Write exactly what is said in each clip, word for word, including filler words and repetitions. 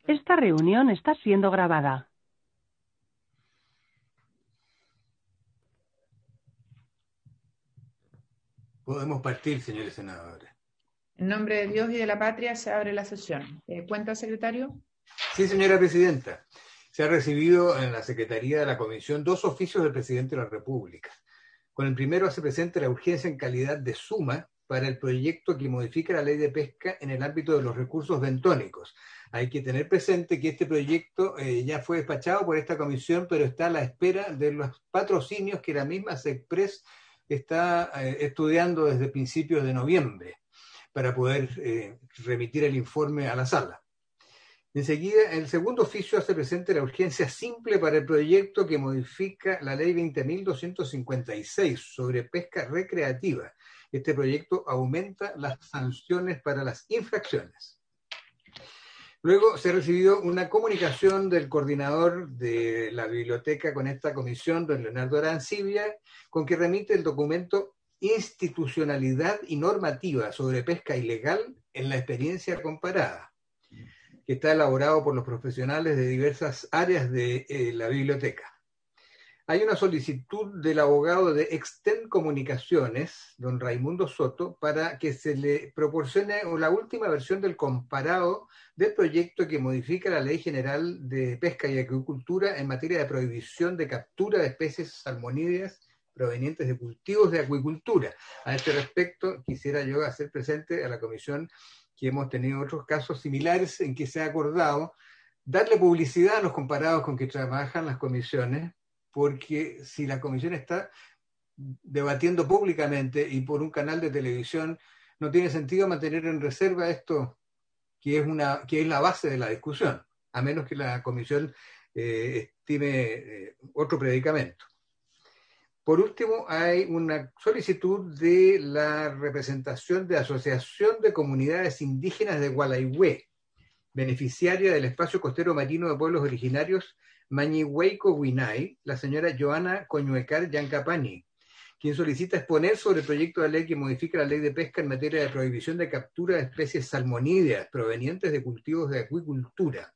Esta reunión está siendo grabada. Podemos partir, señores senadores. En nombre de Dios y de la patria se abre la sesión. Eh, ¿Cuenta, secretario? Sí, señora presidenta. Se ha recibido en la Secretaría de la Comisión dos oficios del presidente de la República. Con el primero hace presente la urgencia en calidad de suma para el proyecto que modifica la ley de pesca en el ámbito de los recursos bentónicos. Hay que tener presente que este proyecto eh, ya fue despachado por esta comisión, pero está a la espera de los patrocinios que la misma SECPRES está eh, estudiando desde principios de noviembre para poder eh, remitir el informe a la sala. Enseguida, el segundo oficio hace presente la urgencia simple para el proyecto que modifica la ley veinte mil doscientos cincuenta y seis sobre pesca recreativa. Este proyecto aumenta las sanciones para las infracciones. Luego se ha recibido una comunicación del coordinador de la biblioteca con esta comisión, don Leonardo Arancibia, con que remite el documento Institucionalidad y Normativa sobre Pesca Ilegal en la Experiencia Comparada, que está elaborado por los profesionales de diversas áreas de eh, la biblioteca. Hay una solicitud del abogado de Extend Comunicaciones, don Raimundo Soto, para que se le proporcione la última versión del comparado del proyecto que modifica la Ley General de Pesca y Acuicultura en materia de prohibición de captura de especies salmonídeas provenientes de cultivos de acuicultura. A este respecto, quisiera yo hacer presente a la comisión que hemos tenido otros casos similares en que se ha acordado darle publicidad a los comparados con que trabajan las comisiones, porque si la comisión está debatiendo públicamente y por un canal de televisión, no tiene sentido mantener en reserva esto que es, una, que es la base de la discusión, a menos que la comisión eh, estime eh, otro predicamento. Por último, hay una solicitud de la representación de Asociación de Comunidades Indígenas de Gualaihue, beneficiaria del espacio costero marino de pueblos originarios Mañihueico Huinay, la señora Joana Coñuecar Yancapani, quien solicita exponer sobre el proyecto de ley que modifica la ley de pesca en materia de prohibición de captura de especies salmonídeas provenientes de cultivos de acuicultura.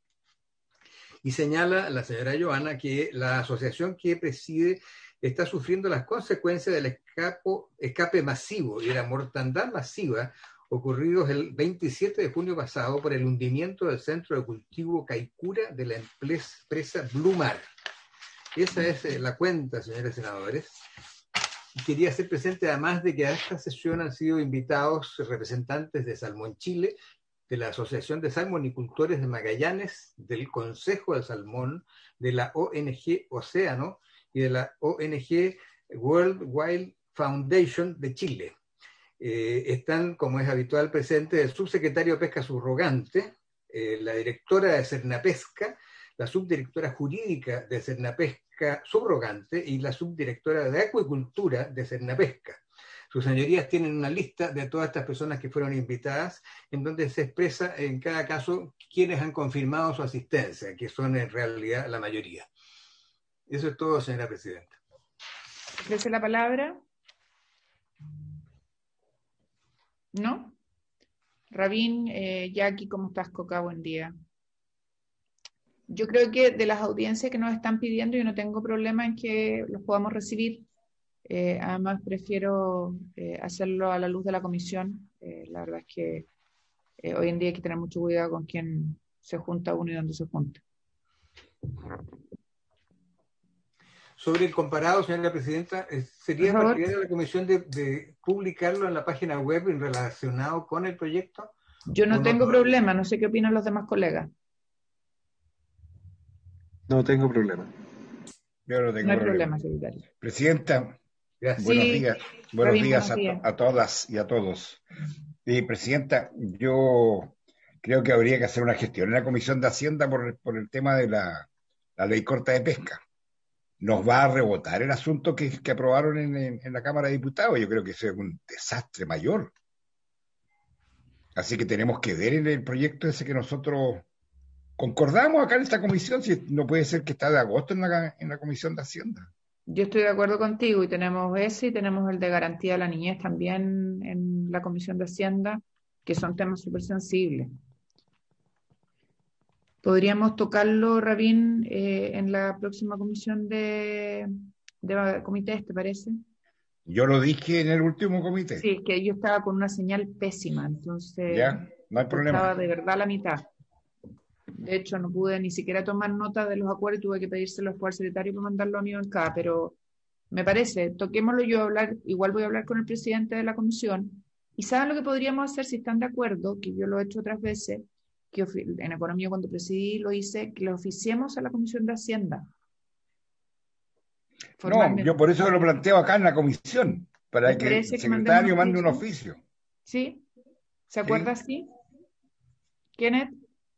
Y señala la señora Joana que la asociación que preside está sufriendo las consecuencias del escapo, escape masivo y de la mortandad masiva ocurridos el veintisiete de junio pasado por el hundimiento del centro de cultivo Caicura de la empresa Blue Mar. Esa es la cuenta, señores senadores. Y quería hacer presente además de que a esta sesión han sido invitados representantes de Salmón Chile, de la Asociación de Salmonicultores de Magallanes, del Consejo del Salmón, de la O N G Océano y de la O N G World Wild Foundation de Chile. Eh, están, como es habitual, presentes el subsecretario de Pesca subrogante, eh, la directora de Cernapesca, la subdirectora jurídica de Cernapesca subrogante y la subdirectora de Acuicultura de Cernapesca. Sus señorías tienen una lista de todas estas personas que fueron invitadas, en donde se expresa en cada caso quiénes han confirmado su asistencia, que son en realidad la mayoría. Eso es todo, señora presidenta. ¿Ofrece la palabra? ¿No? Rabín, eh, Jackie, ¿cómo estás, Coca? Buen día. Yo creo que de las audiencias que nos están pidiendo, yo no tengo problema en que los podamos recibir. Eh, además, prefiero eh, hacerlo a la luz de la comisión. Eh, la verdad es que eh, hoy en día hay que tener mucho cuidado con quién se junta uno y dónde se junta. Sobre el comparado, señora presidenta, ¿sería partidaria de la comisión de, de publicarlo en la página web en relacionado con el proyecto? Yo no tengo no problema, no sé qué opinan los demás colegas. No tengo problema. Yo no tengo no hay problema. problema, secretario. Presidenta, Gracias. buenos sí, días, buenos Rabín, días, buenos a, días a todas y a todos. Eh, Presidenta, yo creo que habría que hacer una gestión en la Comisión de Hacienda por, por el tema de la, la ley corta de pesca. Nos va a rebotar el asunto que, que aprobaron en, en, en la Cámara de Diputados. Yo creo que eso es un desastre mayor. Así que tenemos que ver en el proyecto ese que nosotros concordamos acá en esta comisión, si no puede ser que está de agosto en la, en la Comisión de Hacienda. Yo estoy de acuerdo contigo y tenemos ese y tenemos el de garantía de la niñez también en la Comisión de Hacienda, que son temas súper sensibles. Podríamos tocarlo, Rabín, eh, en la próxima comisión de, de comité, ¿te parece? Yo lo dije en el último comité. Sí, que yo estaba con una señal pésima, entonces Ya, no hay problema. estaba de verdad a la mitad. De hecho, no pude ni siquiera tomar nota de los acuerdos y tuve que pedírselo al secretario para mandarlo a mi bancada, pero me parece, toquémoslo yo, hablar, igual voy a hablar con el presidente de la comisión, y ¿saben lo que podríamos hacer si están de acuerdo? Que yo lo he hecho otras veces, que en economía cuando presidí lo hice, que lo oficiemos a la Comisión de Hacienda. No, yo por eso lo planteo acá en la comisión, para que el que secretario mande un oficio. ¿Sí? ¿Se acuerda así? ¿Sí? Kenneth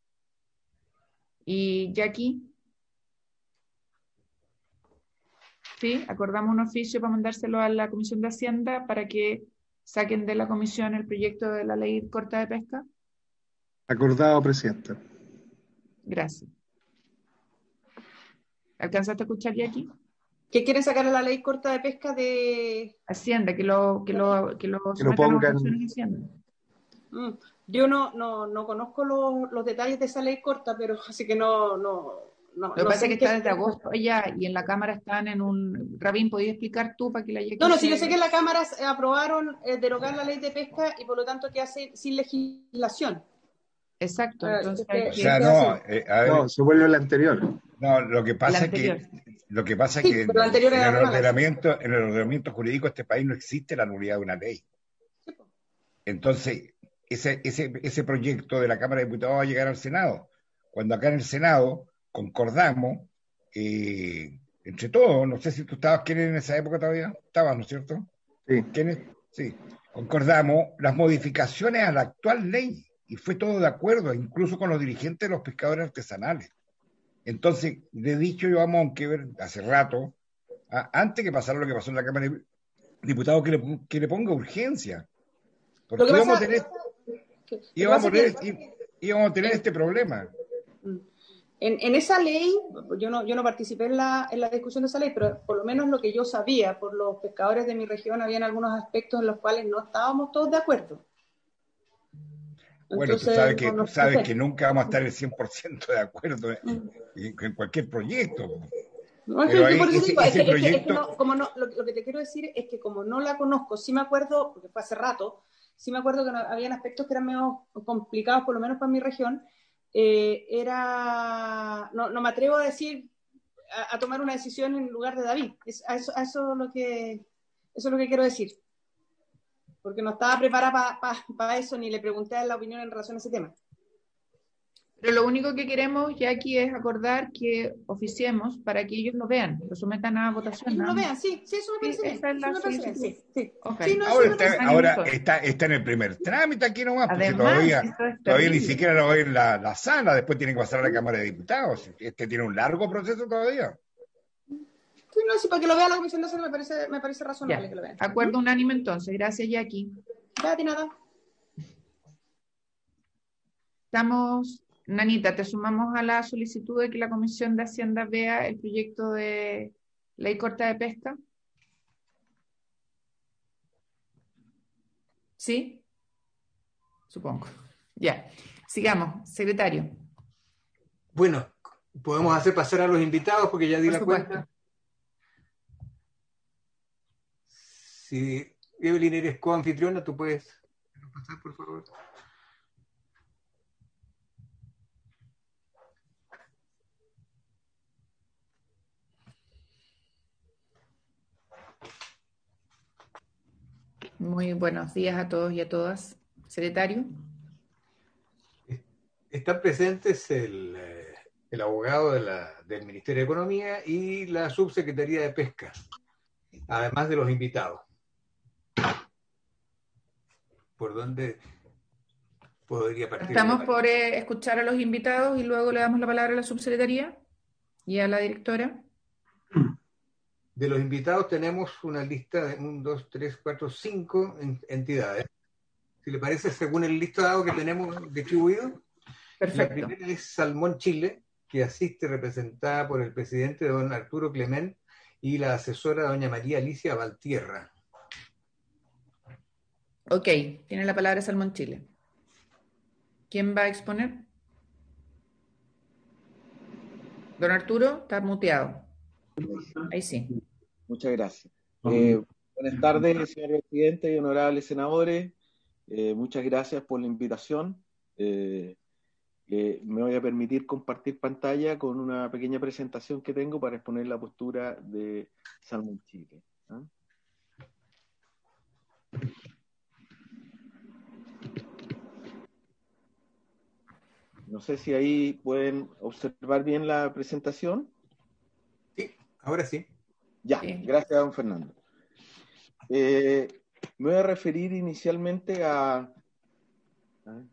y Jackie. ¿Sí? Acordamos un oficio para mandárselo a la Comisión de Hacienda para que saquen de la comisión el proyecto de la ley corta de pesca. Acordado, presidente. Gracias. ¿Alcanzaste a escuchar, Jackie? ¿Qué quieren sacar a la ley corta de pesca de Hacienda? Que lo, que lo, que lo, que lo pongan. Hacienda. Mm, yo no, no, no conozco los, los detalles de esa ley corta, pero así que no, no, no. Lo que no pasa es que está desde qué... agosto ya y en la Cámara están en un. Rabín, ¿podías explicar tú para que la Jackie? No, no, sí, yo sé que en la Cámara aprobaron eh, derogar la ley de pesca y por lo tanto queda sin legislación. Exacto. Entonces, eh, o sea, no, eh, a ver, no, se vuelve la anterior. No, lo que pasa es que lo que pasa es sí, que en, en, el ordenamiento, en el ordenamiento jurídico de este país no existe la nulidad de una ley. Sí. Entonces, ese, ese, ese proyecto de la Cámara de Diputados va a llegar al Senado. Cuando acá en el Senado concordamos, eh, entre todos, no sé si tú estabas, Kenneth, en esa época todavía, estabas, ¿no es cierto? Sí. Kenneth, sí. Concordamos las modificaciones a la actual ley y fue todo de acuerdo, incluso con los dirigentes de los pescadores artesanales. Entonces, de dicho llevamos que ver hace rato, a, antes que pasara lo que pasó en la Cámara de Diputados, que le, que le ponga urgencia. Porque íbamos, pasa, a tener, que, íbamos, a tener, que, íbamos a tener en, este problema. En, en esa ley, yo no, yo no participé en la, en la discusión de esa ley, pero por lo menos lo que yo sabía por los pescadores de mi región, habían algunos aspectos en los cuales no estábamos todos de acuerdo. Bueno, Entonces, tú sabes, que, no, no, tú sabes no sé. que nunca vamos a estar el cien por ciento de acuerdo en, en, en cualquier proyecto. No, Pero ahí, por eso ese, digo, ese es que, proyecto... es que no, como no, lo, lo que te quiero decir es que como no la conozco, sí me acuerdo, porque fue hace rato, sí me acuerdo que no, habían aspectos que eran medio complicados, por lo menos para mi región. Eh, era, no, no me atrevo a decir, a, a tomar una decisión en lugar de David. Es, a eso, a eso, lo que, eso es lo que quiero decir. Porque no estaba preparada para pa, pa eso, ni le pregunté la opinión en relación a ese tema. Pero lo único que queremos, Jackie, es acordar que oficiemos para que ellos lo vean, lo sometan a votación. Ellos lo vean, sí, sí, eso me parece bien. Esa es la eso me parece bien, sí, sí. Okay. Sí, no, ahora está, ahora está, está en el primer trámite aquí nomás, porque Además, todavía, todavía ni siquiera lo ve en la, la sala, después tienen que pasar a la Cámara de Diputados. Este tiene un largo proceso todavía. Sí, no, sí, para que lo vea la Comisión de Hacienda me parece, me parece razonable ya. Que lo vean. Acuerdo unánime entonces. Gracias, Jackie. Ya, de nada. Estamos, Nanita, te sumamos a la solicitud de que la Comisión de Hacienda vea el proyecto de ley corta de pesca. ¿Sí? Supongo. Ya. Sigamos. Secretario. Bueno, podemos hacer pasar a los invitados porque ya di Por la supuesto. cuenta. Si Evelyn eres coanfitriona, tú puedes pasar, por favor. Muy buenos días a todos y a todas. Secretario. Están presentes el, el abogado de la, del Ministerio de Economía y la Subsecretaría de Pesca, además de los invitados. ¿Por dónde podría partir? Estamos por eh, escuchar a los invitados y luego le damos la palabra a la subsecretaría y a la directora. De los invitados tenemos una lista de uno, dos, tres, cuatro, cinco entidades. Si le parece, según el listado que tenemos distribuido. Perfecto. La primera es Salmón Chile, que asiste representada por el presidente don Arturo Clement y la asesora doña María Alicia Valtierra. Ok, tiene la palabra Salmón Chile. ¿Quién va a exponer? Don Arturo, está muteado. Ahí sí. Muchas gracias. Eh, buenas tardes, señor presidente y honorables senadores. Eh, muchas gracias por la invitación. Eh, eh, me voy a permitir compartir pantalla con una pequeña presentación que tengo para exponer la postura de Salmón Chile. ¿Ah? No sé si ahí pueden observar bien la presentación. Sí, ahora sí. Ya, gracias, don Fernando. Eh, me voy a referir inicialmente a... a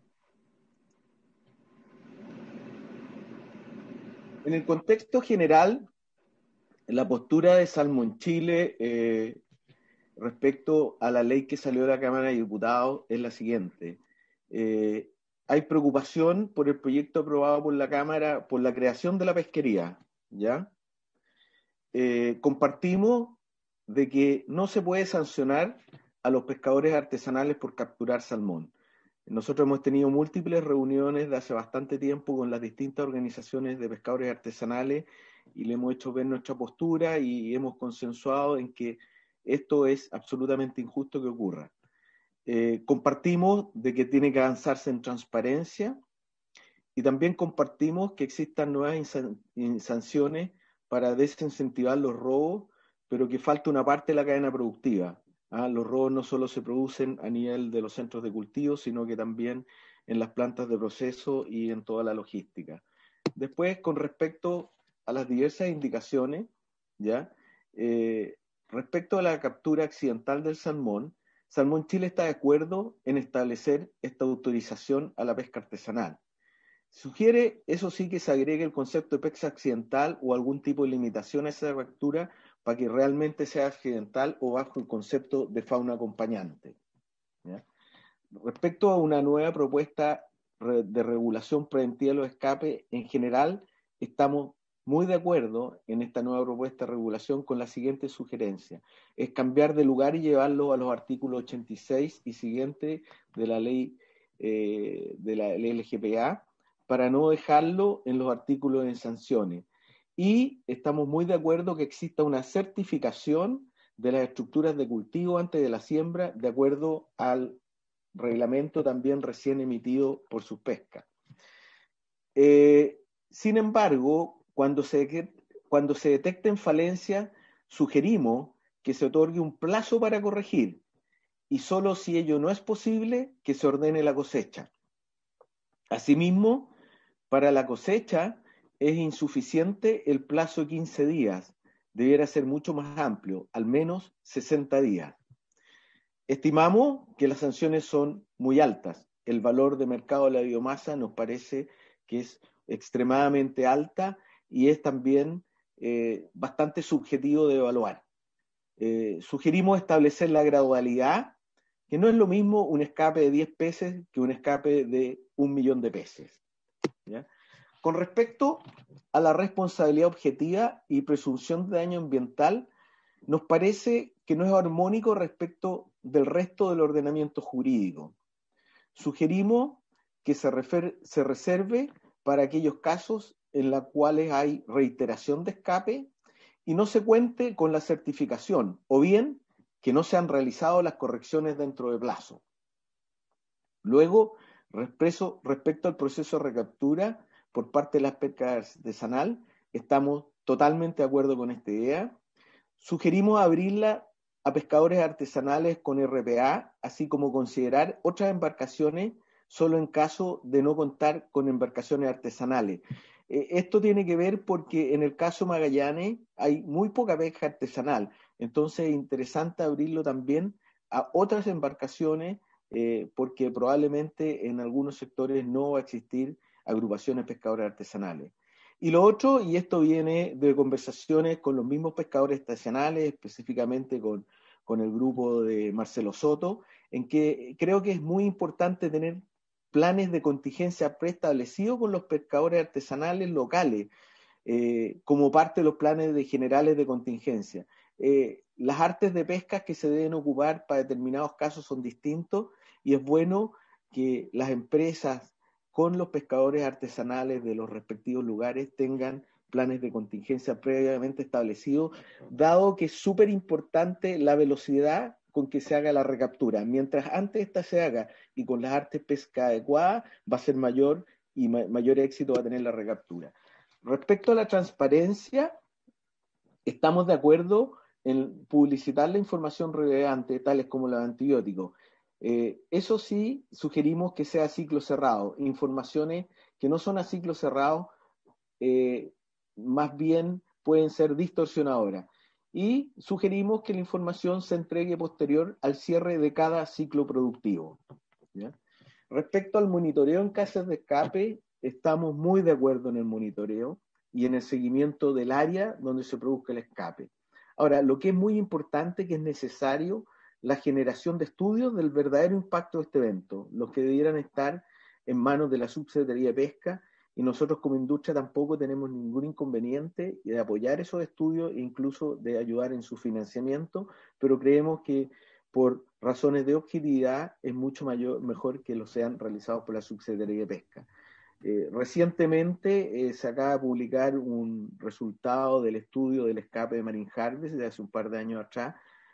en el contexto general, la postura de Salmón Chile eh, respecto a la ley que salió de la Cámara de Diputados es la siguiente. Eh, hay preocupación por el proyecto aprobado por la Cámara por la creación de la pesquería, ¿ya? Eh, compartimos de que no se puede sancionar a los pescadores artesanales por capturar salmón. Nosotros hemos tenido múltiples reuniones de hace bastante tiempo con las distintas organizaciones de pescadores artesanales y le hemos hecho ver nuestra postura y hemos consensuado en que esto es absolutamente injusto que ocurra. Eh, compartimos de que tiene que avanzarse en transparencia y también compartimos que existan nuevas sanciones para desincentivar los robos, pero que falta una parte de la cadena productiva. ¿Ah? Los robos no solo se producen a nivel de los centros de cultivo, sino que también en las plantas de proceso y en toda la logística. Después, con respecto a las diversas indicaciones, ¿ya? Eh, respecto a la captura accidental del salmón, Salmón Chile está de acuerdo en establecer esta autorización a la pesca artesanal. Sugiere, eso sí, que se agregue el concepto de pesca accidental o algún tipo de limitación a esa captura para que realmente sea accidental o bajo el concepto de fauna acompañante. ¿Ya? Respecto a una nueva propuesta de regulación preventiva de los escapes, en general estamos muy de acuerdo en esta nueva propuesta de regulación con la siguiente sugerencia: es cambiar de lugar y llevarlo a los artículos ochenta y seis y siguiente de la ley eh, de la ley L G P A, para no dejarlo en los artículos de sanciones. Y estamos muy de acuerdo que exista una certificación de las estructuras de cultivo antes de la siembra, de acuerdo al reglamento también recién emitido por Suspesca. Eh, sin embargo, cuando se, cuando se detecten falencias, sugerimos que se otorgue un plazo para corregir, y solo si ello no es posible, que se ordene la cosecha. Asimismo, para la cosecha es insuficiente el plazo de quince días, debiera ser mucho más amplio, al menos sesenta días. Estimamos que las sanciones son muy altas. El valor de mercado de la biomasa nos parece que es extremadamente alta y es también eh, bastante subjetivo de evaluar. Eh, sugerimos establecer la gradualidad, que no es lo mismo un escape de diez peces que un escape de un millón de peces. ¿Ya? Con respecto a la responsabilidad objetiva y presunción de daño ambiental, nos parece que no es armónico respecto del resto del ordenamiento jurídico. Sugerimos que se, refer, se reserve para aquellos casos en los cuales hay reiteración de escape y no se cuente con la certificación, o bien que no se han realizado las correcciones dentro de plazo. Luego, respecto, respecto al proceso de recaptura por parte de la pesca artesanal, estamos totalmente de acuerdo con esta idea. Sugerimos abrirla a pescadores artesanales con R P A, así como considerar otras embarcaciones solo en caso de no contar con embarcaciones artesanales. Eh, esto tiene que ver porque en el caso Magallanes hay muy poca pesca artesanal, entonces es interesante abrirlo también a otras embarcaciones eh, porque probablemente en algunos sectores no va a existir agrupaciones pescadores artesanales. Y lo otro, y esto viene de conversaciones con los mismos pescadores artesanales, específicamente con, con el grupo de Marcelo Soto, en que creo que es muy importante tener planes de contingencia preestablecidos con los pescadores artesanales locales, eh, como parte de los planes de generales de contingencia. Eh, las artes de pesca que se deben ocupar para determinados casos son distintos y es bueno que las empresas con los pescadores artesanales de los respectivos lugares tengan planes de contingencia previamente establecidos, dado que es súper importante la velocidad con que se haga la recaptura. Mientras antes esta se haga y con las artes pesca adecuadas, va a ser mayor y ma- mayor éxito va a tener la recaptura. Respecto a la transparencia, estamos de acuerdo en publicitar la información relevante, tales como los antibióticos. Eh, eso sí, sugerimos que sea a ciclo cerrado. Informaciones que no son a ciclo cerrado, eh, más bien pueden ser distorsionadoras. Y sugerimos que la información se entregue posterior al cierre de cada ciclo productivo. ¿Ya? Respecto al monitoreo en casos de escape, estamos muy de acuerdo en el monitoreo y en el seguimiento del área donde se produzca el escape. Ahora, lo que es muy importante, que es necesario la generación de estudios del verdadero impacto de este evento, los que debieran estar en manos de la Subsecretaría de Pesca, y nosotros como industria tampoco tenemos ningún inconveniente de apoyar esos estudios e incluso de ayudar en su financiamiento, pero creemos que por razones de objetividad es mucho mayor, mejor que los sean realizados por la Subsecretaría de Pesca. Eh, recientemente eh, se acaba de publicar un resultado del estudio del escape de Marine Harvest de hace un par de años atrás,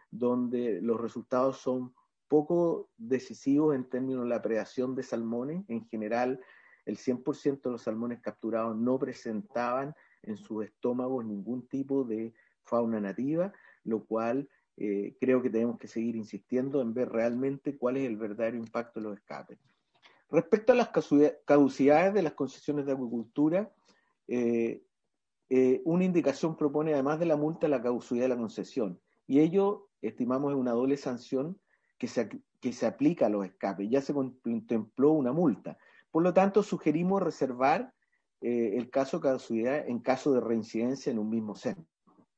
donde los resultados son poco decisivos en términos de la predación de salmones. En general, el cien por ciento de los salmones capturados no presentaban en sus estómagos ningún tipo de fauna nativa, lo cual eh, creo que tenemos que seguir insistiendo en ver realmente cuál es el verdadero impacto de los escapes. Respecto a las caducidades de las concesiones de acuicultura, eh, eh, una indicación propone, además de la multa, la caducidad de la concesión. Y ello, estimamos, es una doble sanción que se, que se aplica a los escapes. Ya se contempló una multa. Por lo tanto, sugerimos reservar eh, el caso de caducidad en caso de reincidencia en un mismo centro.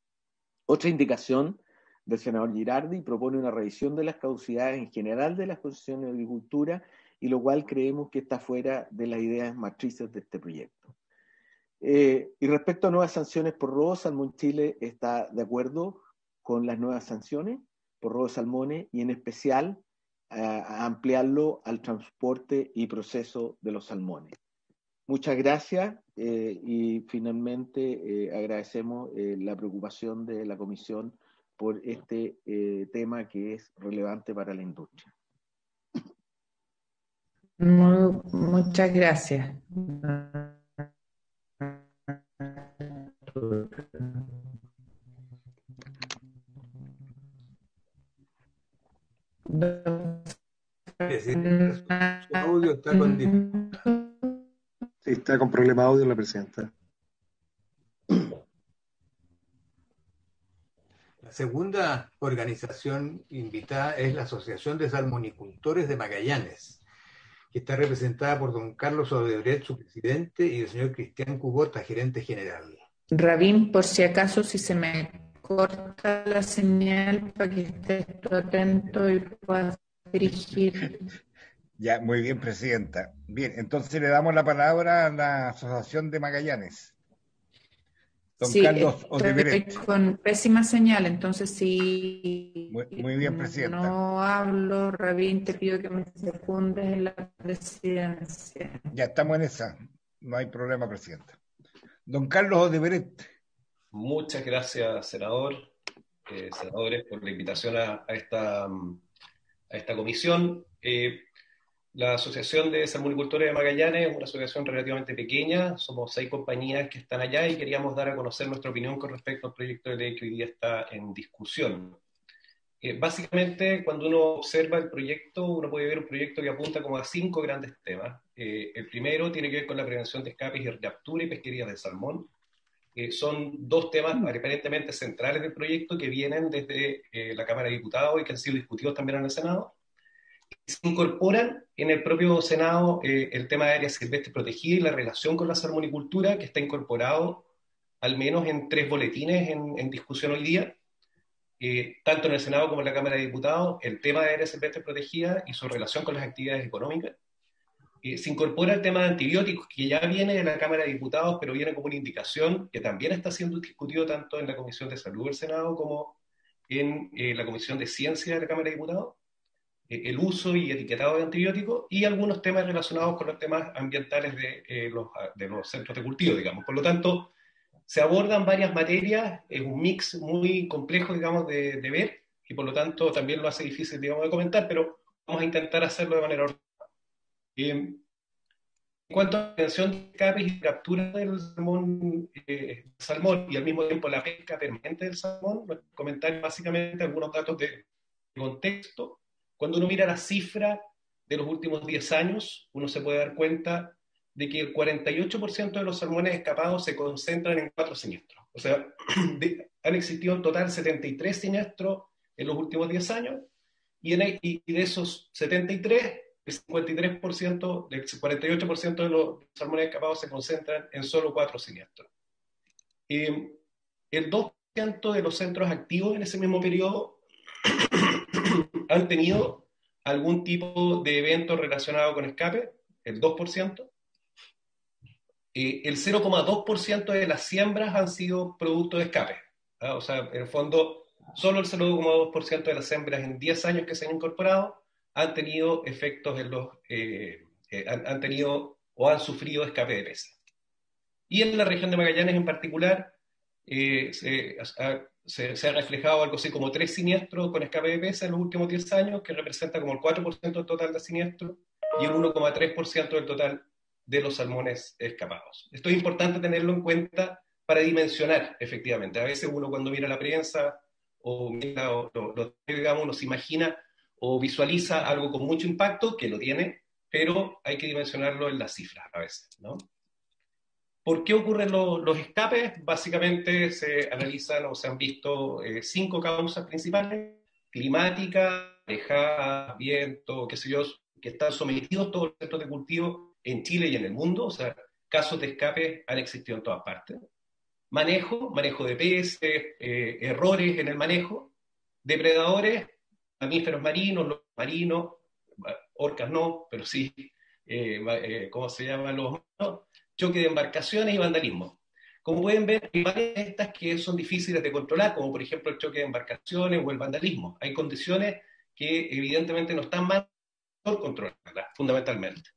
Otra indicación del senador Girardi propone una revisión de las caducidades en general de las concesiones de agricultura, y lo cual creemos que está fuera de las ideas matrices de este proyecto. Eh, y respecto a nuevas sanciones por robo, Salmón Chile está de acuerdo con las nuevas sanciones por robo de salmones, y en especial a, a ampliarlo al transporte y proceso de los salmones. Muchas gracias eh, y finalmente eh, agradecemos eh, la preocupación de la Comisión por este eh, tema que es relevante para la industria. Muy, muchas gracias. Su audio está con Sí, está con problema de audio la presidenta. La segunda organización invitada es la Asociación de Salmonicultores de Magallanes, que está representada por don Carlos Odebrecht, su presidente, y el señor Cristian Cubota, gerente general. Rabín, por si acaso, si se me corta la señal, para que estés tú atento y puedas dirigir. Ya, muy bien, presidenta. Bien, entonces le damos la palabra a la Asociación de Magallanes. Don Sí, Carlos estoy Odebrecht. con pésima señal, entonces si Muy, muy bien, presidenta. no hablo, Rabín, te pido que me secundes en la presidencia. Ya estamos en esa, no hay problema, presidenta. Don Carlos Odebrecht. Muchas gracias, senador, eh, senadores, por la invitación a, a, esta, a esta comisión. Eh, La Asociación de Salmonicultores de Magallanes es una asociación relativamente pequeña, somos seis compañías que estestán allá y queríamos dar a conocer nuestra opinión con respecto al proyecto de ley que hoy día está en discusión. Eh, básicamente, cuando uno observa el proyecto, uno puede ver un proyecto que apunta como a cinco grandes temas. Eh, el primero tiene que ver con la prevención de escapes y captura y pesquería de salmón. Eh, son dos temas aparentemente centrales del proyecto que vienen desde eh, la Cámara de Diputados y que han sido discutidos también en el Senado. Se incorporan en el propio Senado eh, el tema de áreas silvestres protegidas y la relación con la salmonicultura, que está incorporado al menos en tres boletines en, en discusión hoy día, eh, tanto en el Senado como en la Cámara de Diputados, el tema de áreas silvestres protegidas y su relación con las actividades económicas. Eh, se incorpora el tema de antibióticos, que ya viene de la Cámara de Diputados, pero viene como una indicación que también está siendo discutido tanto en la Comisión de Salud del Senado como en eh, la Comisión de Ciencia de la Cámara de Diputados. El uso y etiquetado de antibióticos y algunos temas relacionados con los temas ambientales de, eh, los, de los centros de cultivo, digamos. Por lo tanto, se abordan varias materias, es un mix muy complejo, digamos, de, de ver, y por lo tanto también lo hace difícil, digamos, de comentar, pero vamos a intentar hacerlo de manera ordenada. Eh, en cuanto a la prevención de escapes y captura del salmón, eh, salmón y al mismo tiempo la pesca permanente del salmón, voy a comentar básicamente algunos datos de contexto. Cuando uno mira la cifra de los últimos diez años, uno se puede dar cuenta de que el cuarenta y ocho por ciento de los salmones escapados se concentran en cuatro siniestros. O sea, de, han existido en total setenta y tres siniestros en los últimos diez años, y, en, y de esos setenta y tres, el cincuenta y tres por ciento, el cuarenta y ocho por ciento de los salmones escapados se concentran en solo cuatro siniestros. Eh, el dos por ciento de los centros activos en ese mismo periodo han tenido algún tipo de evento relacionado con escape, el dos por ciento. Eh, el cero coma dos por ciento de las siembras han sido producto de escape. ¿Ah? O sea, en el fondo, solo el cero coma dos por ciento de las siembras en diez años que se han incorporado han tenido efectos en los, eh, eh, han, han tenido o han sufrido escape de peces. Y en la región de Magallanes en particular, eh, se, ha, se, se ha reflejado algo así como tres siniestros con escape de peces en los últimos diez años, que representa como el cuatro por ciento del total de siniestros y el uno coma tres por ciento del total de los salmones escapados. Esto es importante tenerlo en cuenta para dimensionar, efectivamente. A veces uno cuando mira la prensa o mira, o, o, lo, digamos, uno se imagina o visualiza algo con mucho impacto, que lo tiene, pero hay que dimensionarlo en las cifras a veces, ¿no? ¿Por qué ocurren lo, los escapes? Básicamente se analizan o se han visto eh, cinco causas principales: climática, marejada, viento, qué sé yo, que están sometidos todos los centros de cultivo en Chile y en el mundo. O sea, casos de escape han existido en todas partes. Manejo, manejo de peces, eh, errores en el manejo, depredadores, mamíferos marinos, los marinos, orcas no, pero sí, eh, eh, ¿cómo se llaman los no? Choque de embarcaciones y vandalismo. Como pueden ver, hay varias de estas que son difíciles de controlar, como por ejemplo el choque de embarcaciones o el vandalismo. Hay condiciones que evidentemente no están mal por controlarlas, fundamentalmente.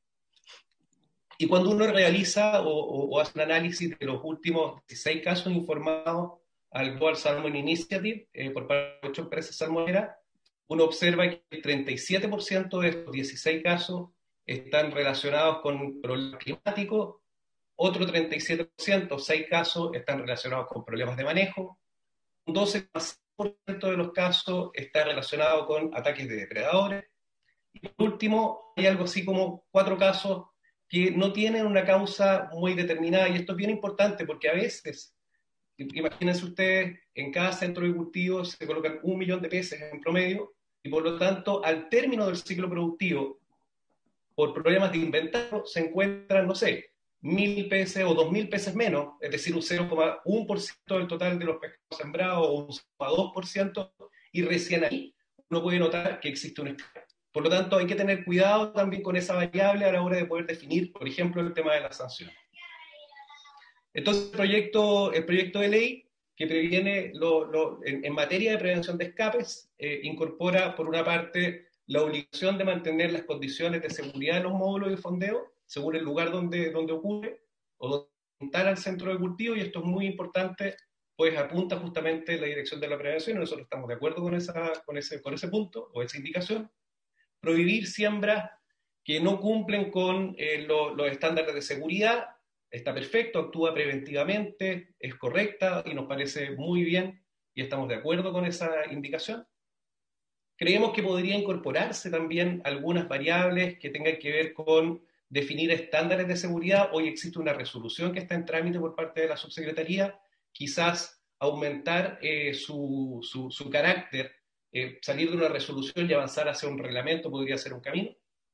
Y cuando uno realiza o, o, o hace un análisis de los últimos dieciséis casos informados al Global Salmon Initiative eh, por parte de ocho empresas salmoneras, uno observa que el treinta y siete por ciento de estos dieciséis casos están relacionados con problemas climáticos, otro treinta y siete por ciento, seis casos, están relacionados con problemas de manejo, un doce coma cinco por ciento de los casos está relacionado con ataques de depredadores, y por último, hay algo así como cuatro casos que no tienen una causa muy determinada, y esto es bien importante porque a veces, imagínense ustedes, en cada centro de cultivo se colocan un millón de peces en promedio, y por lo tanto, al término del ciclo productivo, por problemas de inventario, se encuentran, no sé, mil peces o dos mil peces menos, es decir, un cero coma uno por ciento del total de los pescados sembrados o un cero coma dos por ciento, y recién ahí uno puede notar que existe un escape. Por lo tanto, hay que tener cuidado también con esa variable a la hora de poder definir, por ejemplo, el tema de la sanción. Entonces, el proyecto, el proyecto de ley que previene lo, lo, en, en materia de prevención de escapes eh, incorpora, por una parte, la obligación de mantener las condiciones de seguridad de los módulos de fondeo según el lugar donde, donde ocurre o donde apuntar al centro de cultivo, y esto es muy importante, pues apunta justamente la dirección de la prevención, y nosotros estamos de acuerdo con, esa, con, ese, con ese punto o esa indicación. Prohibir siembras que no cumplen con eh, lo, los estándares de seguridad, está perfecto, actúa preventivamente, es correcta y nos parece muy bien y estamos de acuerdo con esa indicación. Creemos que podría incorporarse también algunas variables que tengan que ver con definir estándares de seguridad. Hoy existe una resolución que está en trámite por parte de la subsecretaría, quizás aumentar eh, su, su, su carácter, eh, salir de una resolución y avanzar hacia un reglamento podría ser un camino.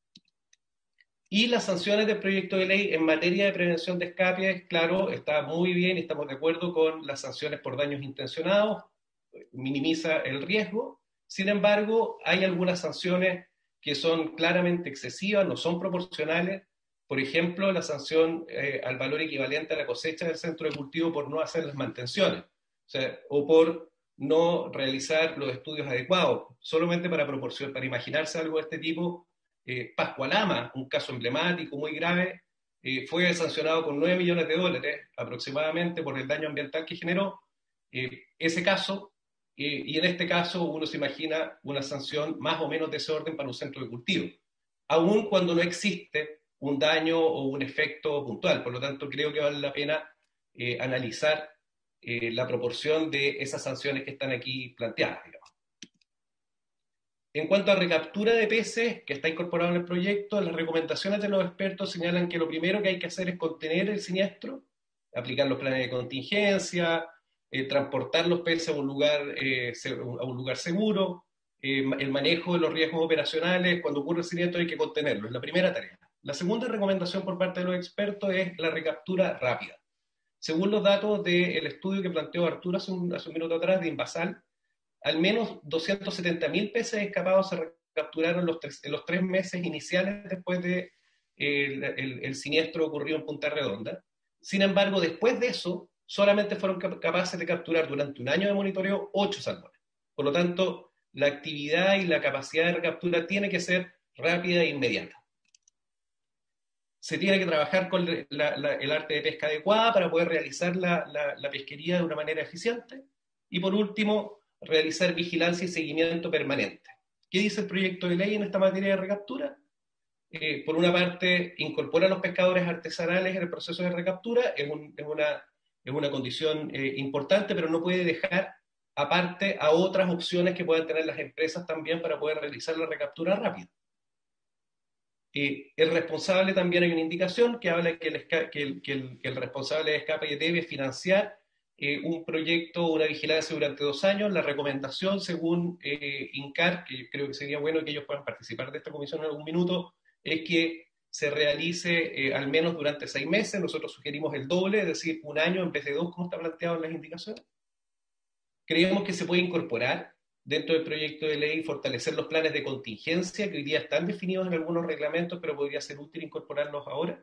Y las sanciones del proyecto de ley en materia de prevención de escapes, claro, está muy bien y estamos de acuerdo con las sanciones por daños intencionados, minimiza el riesgo. Sin embargo, hay algunas sanciones que son claramente excesivas, no son proporcionales. Por ejemplo, la sanción eh, al valor equivalente a la cosecha del centro de cultivo por no hacer las mantenciones, o sea, o por no realizar los estudios adecuados. Solamente para proporcionar, para imaginarse algo de este tipo, eh, Pascualama, un caso emblemático muy grave, eh, fue sancionado con nueve millones de dólares aproximadamente por el daño ambiental que generó eh, ese caso, eh, y en este caso uno se imagina una sanción más o menos de ese orden para un centro de cultivo, aun cuando no existe un daño o un efecto puntual. Por lo tanto, creo que vale la pena eh, analizar eh, la proporción de esas sanciones que están aquí planteadas, digamos. En cuanto a recaptura de peces, que está incorporado en el proyecto, las recomendaciones de los expertos señalan que lo primero que hay que hacer es contener el siniestro, aplicar los planes de contingencia, eh, transportar los peces a un lugar, eh, a un lugar seguro, eh, el manejo de los riesgos operacionales. Cuando ocurre el siniestro hay que contenerlo, es la primera tarea. La segunda recomendación por parte de los expertos es la recaptura rápida. Según los datos del estudio que planteó Arturo hace un, hace un minuto atrás de Invasal, al menos doscientos setenta mil peces escapados se recapturaron los tres, en los tres meses iniciales después de eh, el, el, el siniestro ocurrido en Punta Redonda. Sin embargo, después de eso, solamente fueron capaces de capturar durante un año de monitoreo ocho salmones. Por lo tanto, la actividad y la capacidad de recaptura tiene que ser rápida e inmediata. Se tiene que trabajar con la, la, el arte de pesca adecuada para poder realizar la, la, la pesquería de una manera eficiente. Y por último, realizar vigilancia y seguimiento permanente. ¿Qué dice el proyecto de ley en esta materia de recaptura? Eh, por una parte, incorpora a los pescadores artesanales en el proceso de recaptura, es, un, es, una, es una condición eh, importante, pero no puede dejar aparte a otras opciones que puedan tener las empresas también para poder realizar la recaptura rápida. Eh, el responsable, también hay una indicación que habla que el, que el, que el, que el responsable de escape debe financiar eh, un proyecto, una vigilancia durante dos años. La recomendación, según eh, INCAR, que creo que sería bueno que ellos puedan participar de esta comisión en algún minuto, es que se realice eh, al menos durante seis meses. Nosotros sugerimos el doble, es decir, un año en vez de dos, como está planteado en las indicaciones. Creemos que se puede incorporar dentro del proyecto de ley, fortalecer los planes de contingencia que hoy día están definidos en algunos reglamentos, pero podría ser útil incorporarlos ahora.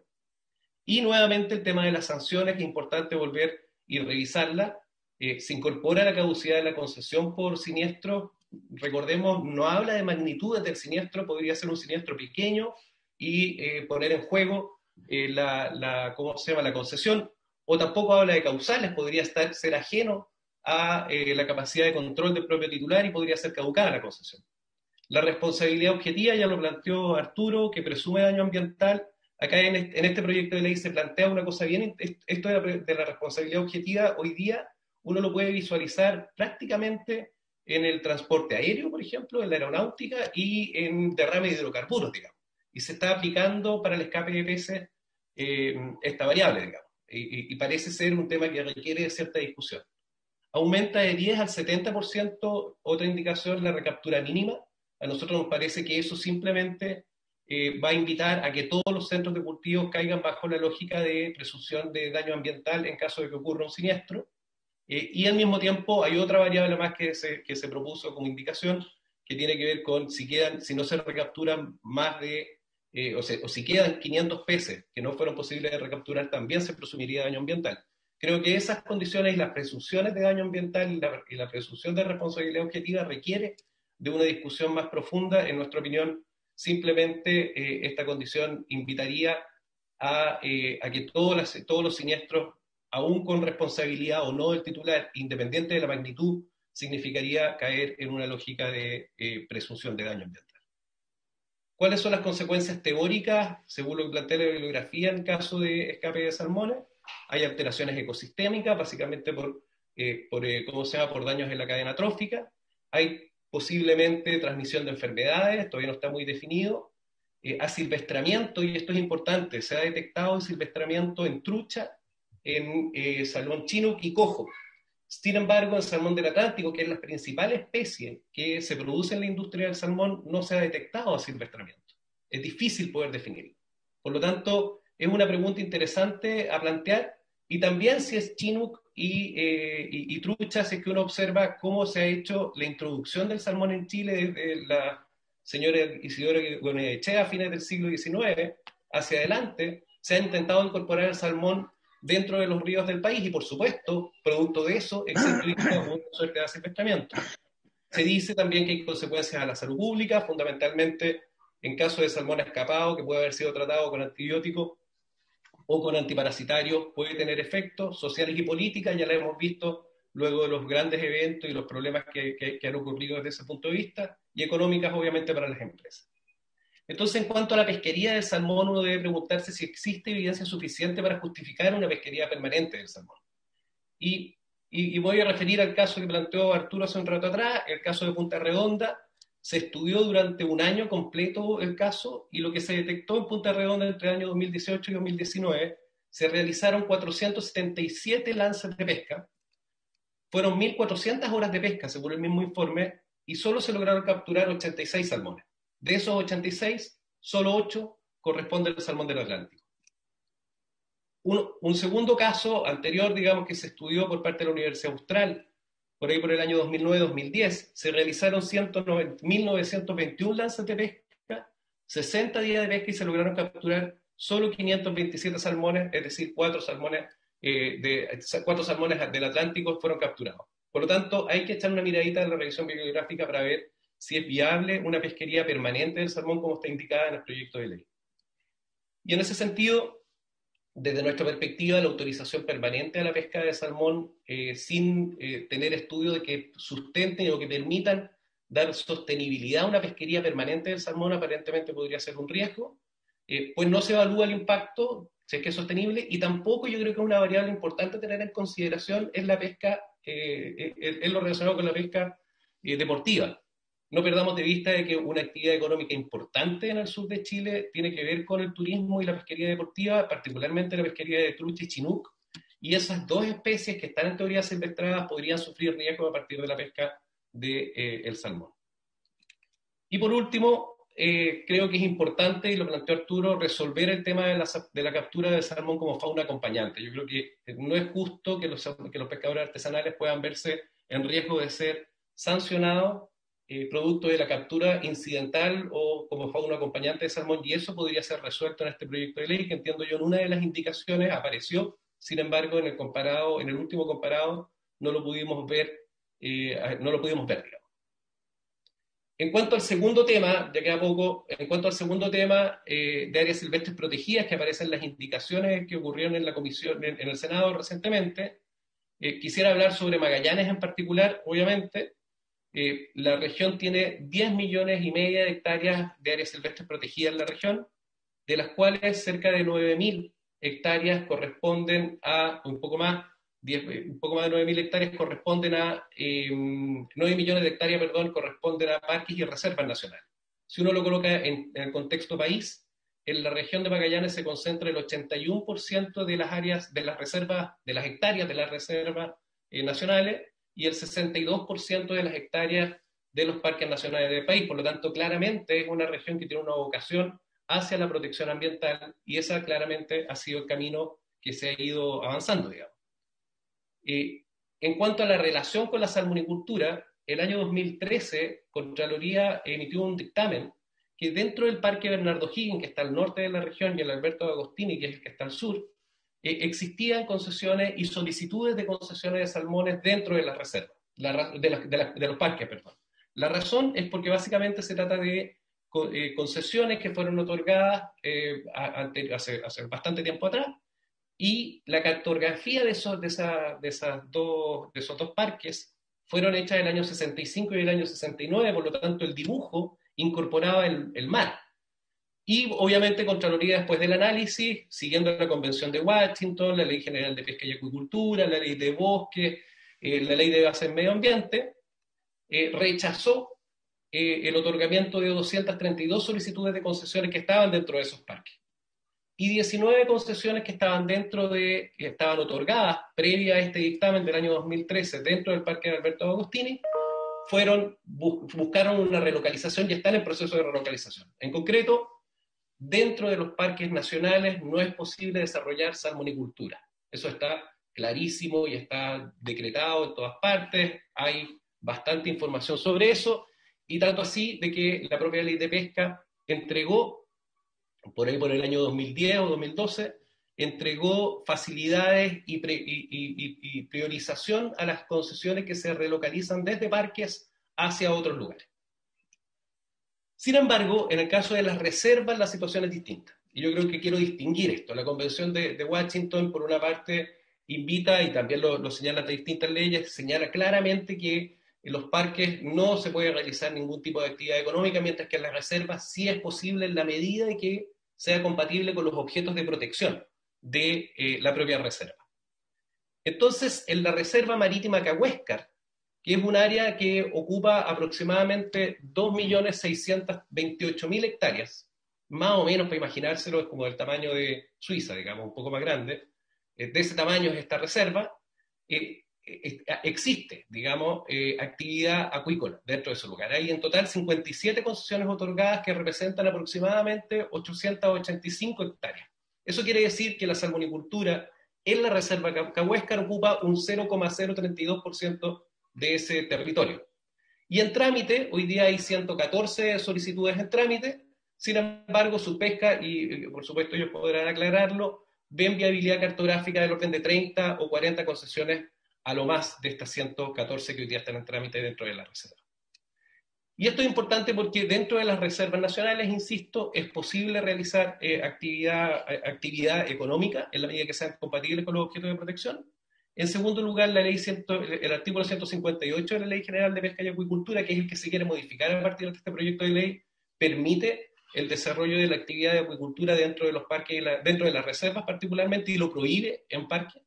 Y nuevamente el tema de las sanciones, es importante volver y revisarla. Eh, se incorpora la caducidad de la concesión por siniestro. Recordemos, no habla de magnitudes del siniestro, podría ser un siniestro pequeño y eh, poner en juego eh, la, la, ¿cómo se llama?, la concesión, o tampoco habla de causales, podría estar, ser ajeno a eh, la capacidad de control del propio titular y podría ser caducada la concesión. La responsabilidad objetiva, ya lo planteó Arturo, que presume daño ambiental. Acá en este, en este proyecto de ley se plantea una cosa bien, esto de la, de la responsabilidad objetiva, hoy día uno lo puede visualizar prácticamente en el transporte aéreo, por ejemplo, en la aeronáutica y en derrame de hidrocarburos, digamos. Y se está aplicando para el escape de peces eh, esta variable, digamos. Y, y parece ser un tema que requiere cierta discusión. Aumenta de diez al setenta por ciento, otra indicación, la recaptura mínima. A nosotros nos parece que eso simplemente eh, va a invitar a que todos los centros de cultivo caigan bajo la lógica de presunción de daño ambiental en caso de que ocurra un siniestro. Eh, y al mismo tiempo hay otra variable más que se, que se propuso como indicación, que tiene que ver con si, quedan, si no se recapturan más de, eh, o, se, o si quedan quinientos peces que no fueron posibles de recapturar, también se presumiría daño ambiental. Creo que esas condiciones y las presunciones de daño ambiental y la, y la presunción de responsabilidad objetiva requiere de una discusión más profunda. En nuestra opinión, simplemente eh, esta condición invitaría a, eh, a que todos, las, todos los siniestros, aún con responsabilidad o no del titular, independiente de la magnitud, significaría caer en una lógica de eh, presunción de daño ambiental. ¿Cuáles son las consecuencias teóricas, según lo que plantea la bibliografía en caso de escape de salmones? Hay alteraciones ecosistémicas, básicamente por, eh, por, eh, ¿cómo se llama?, por daños en la cadena trófica. Hay posiblemente transmisión de enfermedades, todavía no está muy definido. Eh, asilvestramiento, y esto es importante, se ha detectado asilvestramiento en trucha, en eh, salmón chinook y cojo. Sin embargo, en salmón del Atlántico, que es la principal especie que se produce en la industria del salmón, no se ha detectado asilvestramiento. Es difícil poder definirlo. Por lo tanto, es una pregunta interesante a plantear, y también si es chinook y, eh, y, y trucha, si es que uno observa cómo se ha hecho la introducción del salmón en Chile desde la señora Isidora Goyenechea a fines del siglo diecinueve hacia adelante. Se ha intentado incorporar el salmón dentro de los ríos del país y, por supuesto, producto de eso, existe una suerte de asilvestramiento. Se dice también que hay consecuencias a la salud pública, fundamentalmente en caso de salmón escapado que puede haber sido tratado con antibióticos, o con antiparasitarios puede tener efectos sociales y políticas, ya lo hemos visto luego de los grandes eventos y los problemas que, que, que han ocurrido desde ese punto de vista, y económicas obviamente para las empresas. Entonces, en cuanto a la pesquería del salmón, uno debe preguntarse si existe evidencia suficiente para justificar una pesquería permanente del salmón. Y, y, y voy a referir al caso que planteó Arturo hace un rato atrás, el caso de Punta Redonda. Se estudió durante un año completo el caso, y lo que se detectó en Punta Redonda entre el año dos mil dieciocho y dos mil diecinueve, se realizaron cuatrocientos setenta y siete lances de pesca, fueron mil cuatrocientas horas de pesca, según el mismo informe, y solo se lograron capturar ochenta y seis salmones. De esos ochenta y seis, solo ocho corresponden al salmón del Atlántico. Un, un segundo caso anterior, digamos, que se estudió por parte de la Universidad Austral, por ahí por el año dos mil nueve dos mil diez, se realizaron mil novecientos veintiún lanzas de pesca, sesenta días de pesca, y se lograron capturar solo quinientos veintisiete salmones, es decir, cuatro salmones, eh, de, cuatro salmones del Atlántico fueron capturados. Por lo tanto, hay que echar una miradita en la revisión bibliográfica para ver si es viable una pesquería permanente del salmón como está indicada en el proyecto de ley. Y en ese sentido, desde nuestra perspectiva, la autorización permanente a la pesca de salmón eh, sin eh, tener estudios de que sustenten o que permitan dar sostenibilidad a una pesquería permanente del salmón aparentemente podría ser un riesgo, eh, pues no se evalúa el impacto, si es que es sostenible, y tampoco yo creo que una variable importante a tener en consideración es la pesca, eh, es, es lo relacionado con la pesca eh, deportiva. No perdamos de vista de que una actividad económica importante en el sur de Chile tiene que ver con el turismo y la pesquería deportiva, particularmente la pesquería de trucha y chinook, y esas dos especies que están en teoría silvestradas podrían sufrir riesgos a partir de la pesca del de, eh, salmón. Y por último, eh, creo que es importante, y lo planteó Arturo, resolver el tema de la, de la captura del salmón como fauna acompañante. Yo creo que no es justo que los, que los pescadores artesanales puedan verse en riesgo de ser sancionados Eh, producto de la captura incidental o como fauna acompañante de salmón, y eso podría ser resuelto en este proyecto de ley, que entiendo yo en una de las indicaciones apareció, sin embargo en el comparado, en el último comparado no lo pudimos ver, eh, no lo pudimos ver, digamos. En cuanto al segundo tema, ya queda poco, en cuanto al segundo tema eh, de áreas silvestres protegidas, que aparecen las indicaciones que ocurrieron en la comisión, en, en el Senado recientemente, eh, quisiera hablar sobre Magallanes en particular, obviamente. Eh, la región tiene diez millones y media de hectáreas de áreas silvestres protegidas en la región, de las cuales cerca de nueve mil hectáreas corresponden a, un poco más, diez, un poco más de nueve mil hectáreas corresponden a, eh, nueve millones de hectáreas, perdón, corresponden a parques y reservas nacionales. Si uno lo coloca en, en el contexto país, en la región de Magallanes se concentra el ochenta y uno por ciento de las áreas, de las reservas, de las hectáreas de las reservas eh, nacionales, y el sesenta y dos por ciento de las hectáreas de los parques nacionales del país. Por lo tanto, claramente es una región que tiene una vocación hacia la protección ambiental, y esa claramente ha sido el camino que se ha ido avanzando, digamos. Eh, en cuanto a la relación con la salmonicultura, el año dos mil trece, Contraloría emitió un dictamen que dentro del Parque Bernardo Higgins, que está al norte de la región, y el Alberto Agostini, que es el que está al sur, Eh, existían concesiones y solicitudes de concesiones de salmones dentro de las reservas, la, de, la, de, la, de los parques, perdón. La razón es porque básicamente se trata de eh, concesiones que fueron otorgadas eh, ante, hace, hace bastante tiempo atrás, y la cartografía de esos, de esa, de esas dos, de esos dos parques fueron hechas en el año sesenta y cinco y el año sesenta y nueve, por lo tanto el dibujo incorporaba el, el mar. Y obviamente Contraloría, después del análisis, siguiendo la Convención de Washington, la Ley General de Pesca y Acuicultura, la Ley de Bosque, eh, la Ley de Base en Medio Ambiente, eh, rechazó eh, el otorgamiento de doscientas treinta y dos solicitudes de concesiones que estaban dentro de esos parques. Y diecinueve concesiones que estaban dentro de, que estaban otorgadas previa a este dictamen del año dos mil trece dentro del Parque de Alberto Agostini, fueron, bus, buscaron una relocalización y están en proceso de relocalización. En concreto, dentro de los parques nacionales no es posible desarrollar salmonicultura. Eso está clarísimo y está decretado en todas partes. Hay bastante información sobre eso, y tanto así de que la propia Ley de Pesca entregó, por ahí por el año dos mil diez o dos mil doce, entregó facilidades y, pre, y, y, y priorización a las concesiones que se relocalizan desde parques hacia otros lugares. Sin embargo, en el caso de las reservas, la situación es distinta. y yo creo que quiero distinguir esto. La Convención de, de Washington, por una parte, invita, y también lo, lo señalan distintas leyes, señala claramente que en los parques no se puede realizar ningún tipo de actividad económica, mientras que en las reservas sí es posible en la medida de que sea compatible con los objetos de protección de eh, la propia reserva. Entonces, en la Reserva Marítima Cahuéscar, que es un área que ocupa aproximadamente dos millones seiscientos veintiocho mil hectáreas, más o menos para imaginárselo, es como del tamaño de Suiza, digamos, un poco más grande, eh, de ese tamaño es esta reserva, eh, eh, existe, digamos, eh, actividad acuícola dentro de ese lugar. Hay en total cincuenta y siete concesiones otorgadas que representan aproximadamente ochocientas ochenta y cinco hectáreas. Eso quiere decir que la salmonicultura en la Reserva Cahuéscar ocupa un cero coma cero treinta y dos por ciento de ese territorio. Y en trámite, hoy día hay ciento catorce solicitudes en trámite, sin embargo, su pesca, y por supuesto ellos podrán aclararlo, ven viabilidad cartográfica del orden de treinta o cuarenta concesiones a lo más de estas ciento catorce que hoy día están en trámite dentro de la reserva. Y esto es importante porque dentro de las reservas nacionales, insisto, es posible realizar eh, actividad, actividad económica en la medida que sean compatibles con los objetos de protección. En segundo lugar, la ley ciento, el artículo ciento cincuenta y ocho de la Ley General de Pesca y Acuicultura, que es el que se quiere modificar a partir de este proyecto de ley, permite el desarrollo de la actividad de acuicultura dentro de los parques, y la, dentro de las reservas particularmente, y lo prohíbe en parques.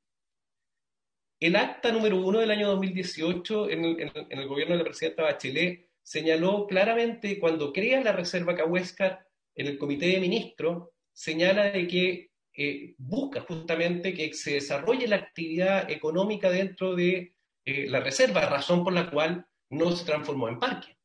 El acta número uno del año dos mil dieciocho, en el, en el, en el gobierno de la presidenta Bachelet, señaló claramente, cuando crea la Reserva Cahuéscar, en el Comité de Ministros, señala de que eh, busca justamente que se desarrolle la actividad económica dentro de eh, la reserva, razón por la cual no se transformó en parque.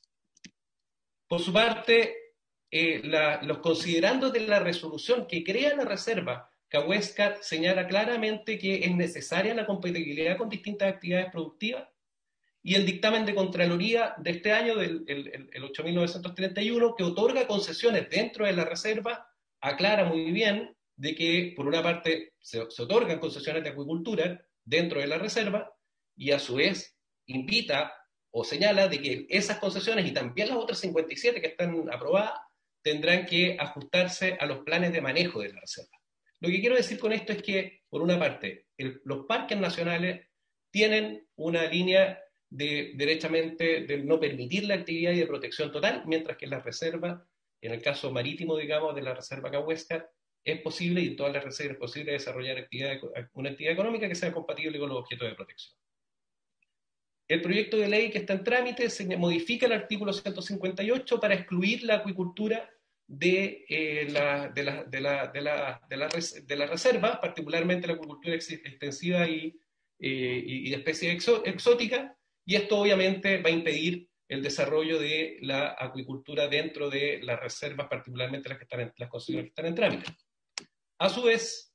Por su parte, eh, la, los considerandos de la resolución que crea la Reserva Cahuéscar señala claramente que es necesaria la compatibilidad con distintas actividades productivas, y el dictamen de Contraloría de este año, del el, el ocho mil novecientos treinta y uno, que otorga concesiones dentro de la reserva, aclara muy bien de que, por una parte, se, se otorgan concesiones de acuicultura dentro de la reserva, y a su vez invita o señala de que esas concesiones, y también las otras cincuenta y siete que están aprobadas, tendrán que ajustarse a los planes de manejo de la reserva. Lo que quiero decir con esto es que, por una parte, el, los parques nacionales tienen una línea de derechamente de no permitir la actividad y de protección total, mientras que en la reserva, en el caso marítimo, digamos, de la Reserva Cahuéscar, es posible, y en todas las reservas es posible desarrollar actividad, una actividad económica que sea compatible con los objetos de protección. El proyecto de ley que está en trámite se modifica el artículo ciento cincuenta y ocho para excluir la acuicultura de, eh, la, de, la, de, la, de, la, de, la, de la reserva, particularmente la acuicultura extensiva y, eh, y de especies exó, exóticas, y esto obviamente va a impedir el desarrollo de la acuicultura dentro de las reservas, particularmente las que están en, las concesiones que están en trámite. A su vez,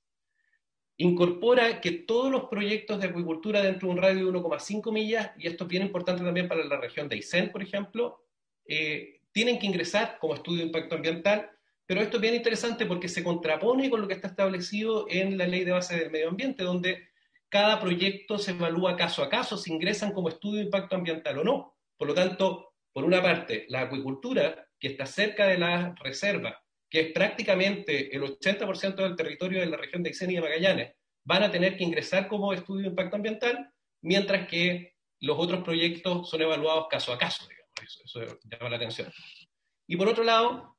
incorpora que todos los proyectos de acuicultura dentro de un radio de uno coma cinco millas, y esto es bien importante también para la región de Aysén, por ejemplo, eh, tienen que ingresar como estudio de impacto ambiental, pero esto es bien interesante porque se contrapone con lo que está establecido en la Ley de Base del Medio Ambiente, donde cada proyecto se evalúa caso a caso si ingresan como estudio de impacto ambiental o no. Por lo tanto, por una parte, la acuicultura, que está cerca de la reserva, que es prácticamente el ochenta por ciento del territorio de la región de Aysén y de Magallanes, van a tener que ingresar como estudio de impacto ambiental, mientras que los otros proyectos son evaluados caso a caso, digamos. Eso, eso llama la atención. Y por otro lado,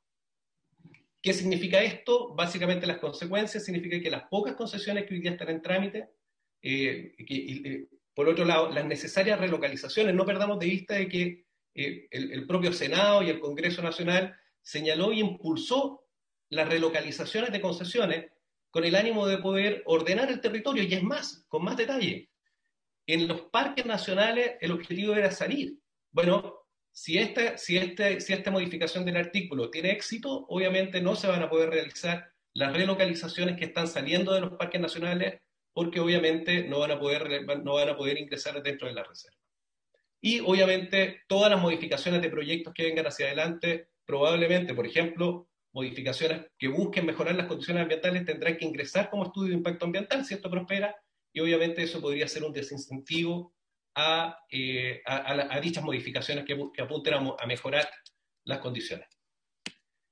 ¿qué significa esto? Básicamente las consecuencias significa que las pocas concesiones que hoy día están en trámite, eh, que, eh, por otro lado, las necesarias relocalizaciones, no perdamos de vista de que eh, el, el propio Senado y el Congreso Nacional señaló y impulsó las relocalizaciones de concesiones con el ánimo de poder ordenar el territorio, y es más, con más detalle. En los parques nacionales el objetivo era salir. Bueno, si esta, si, este, si esta modificación del artículo tiene éxito, obviamente no se van a poder realizar las relocalizaciones que están saliendo de los parques nacionales, porque obviamente no van a poder, no van a poder ingresar dentro de la reserva. Y obviamente todas las modificaciones de proyectos que vengan hacia adelante, probablemente, por ejemplo, modificaciones que busquen mejorar las condiciones ambientales tendrán que ingresar como estudio de impacto ambiental si esto prospera, y obviamente eso podría ser un desincentivo a, eh, a, a, a dichas modificaciones que, que apunten a, a mejorar las condiciones.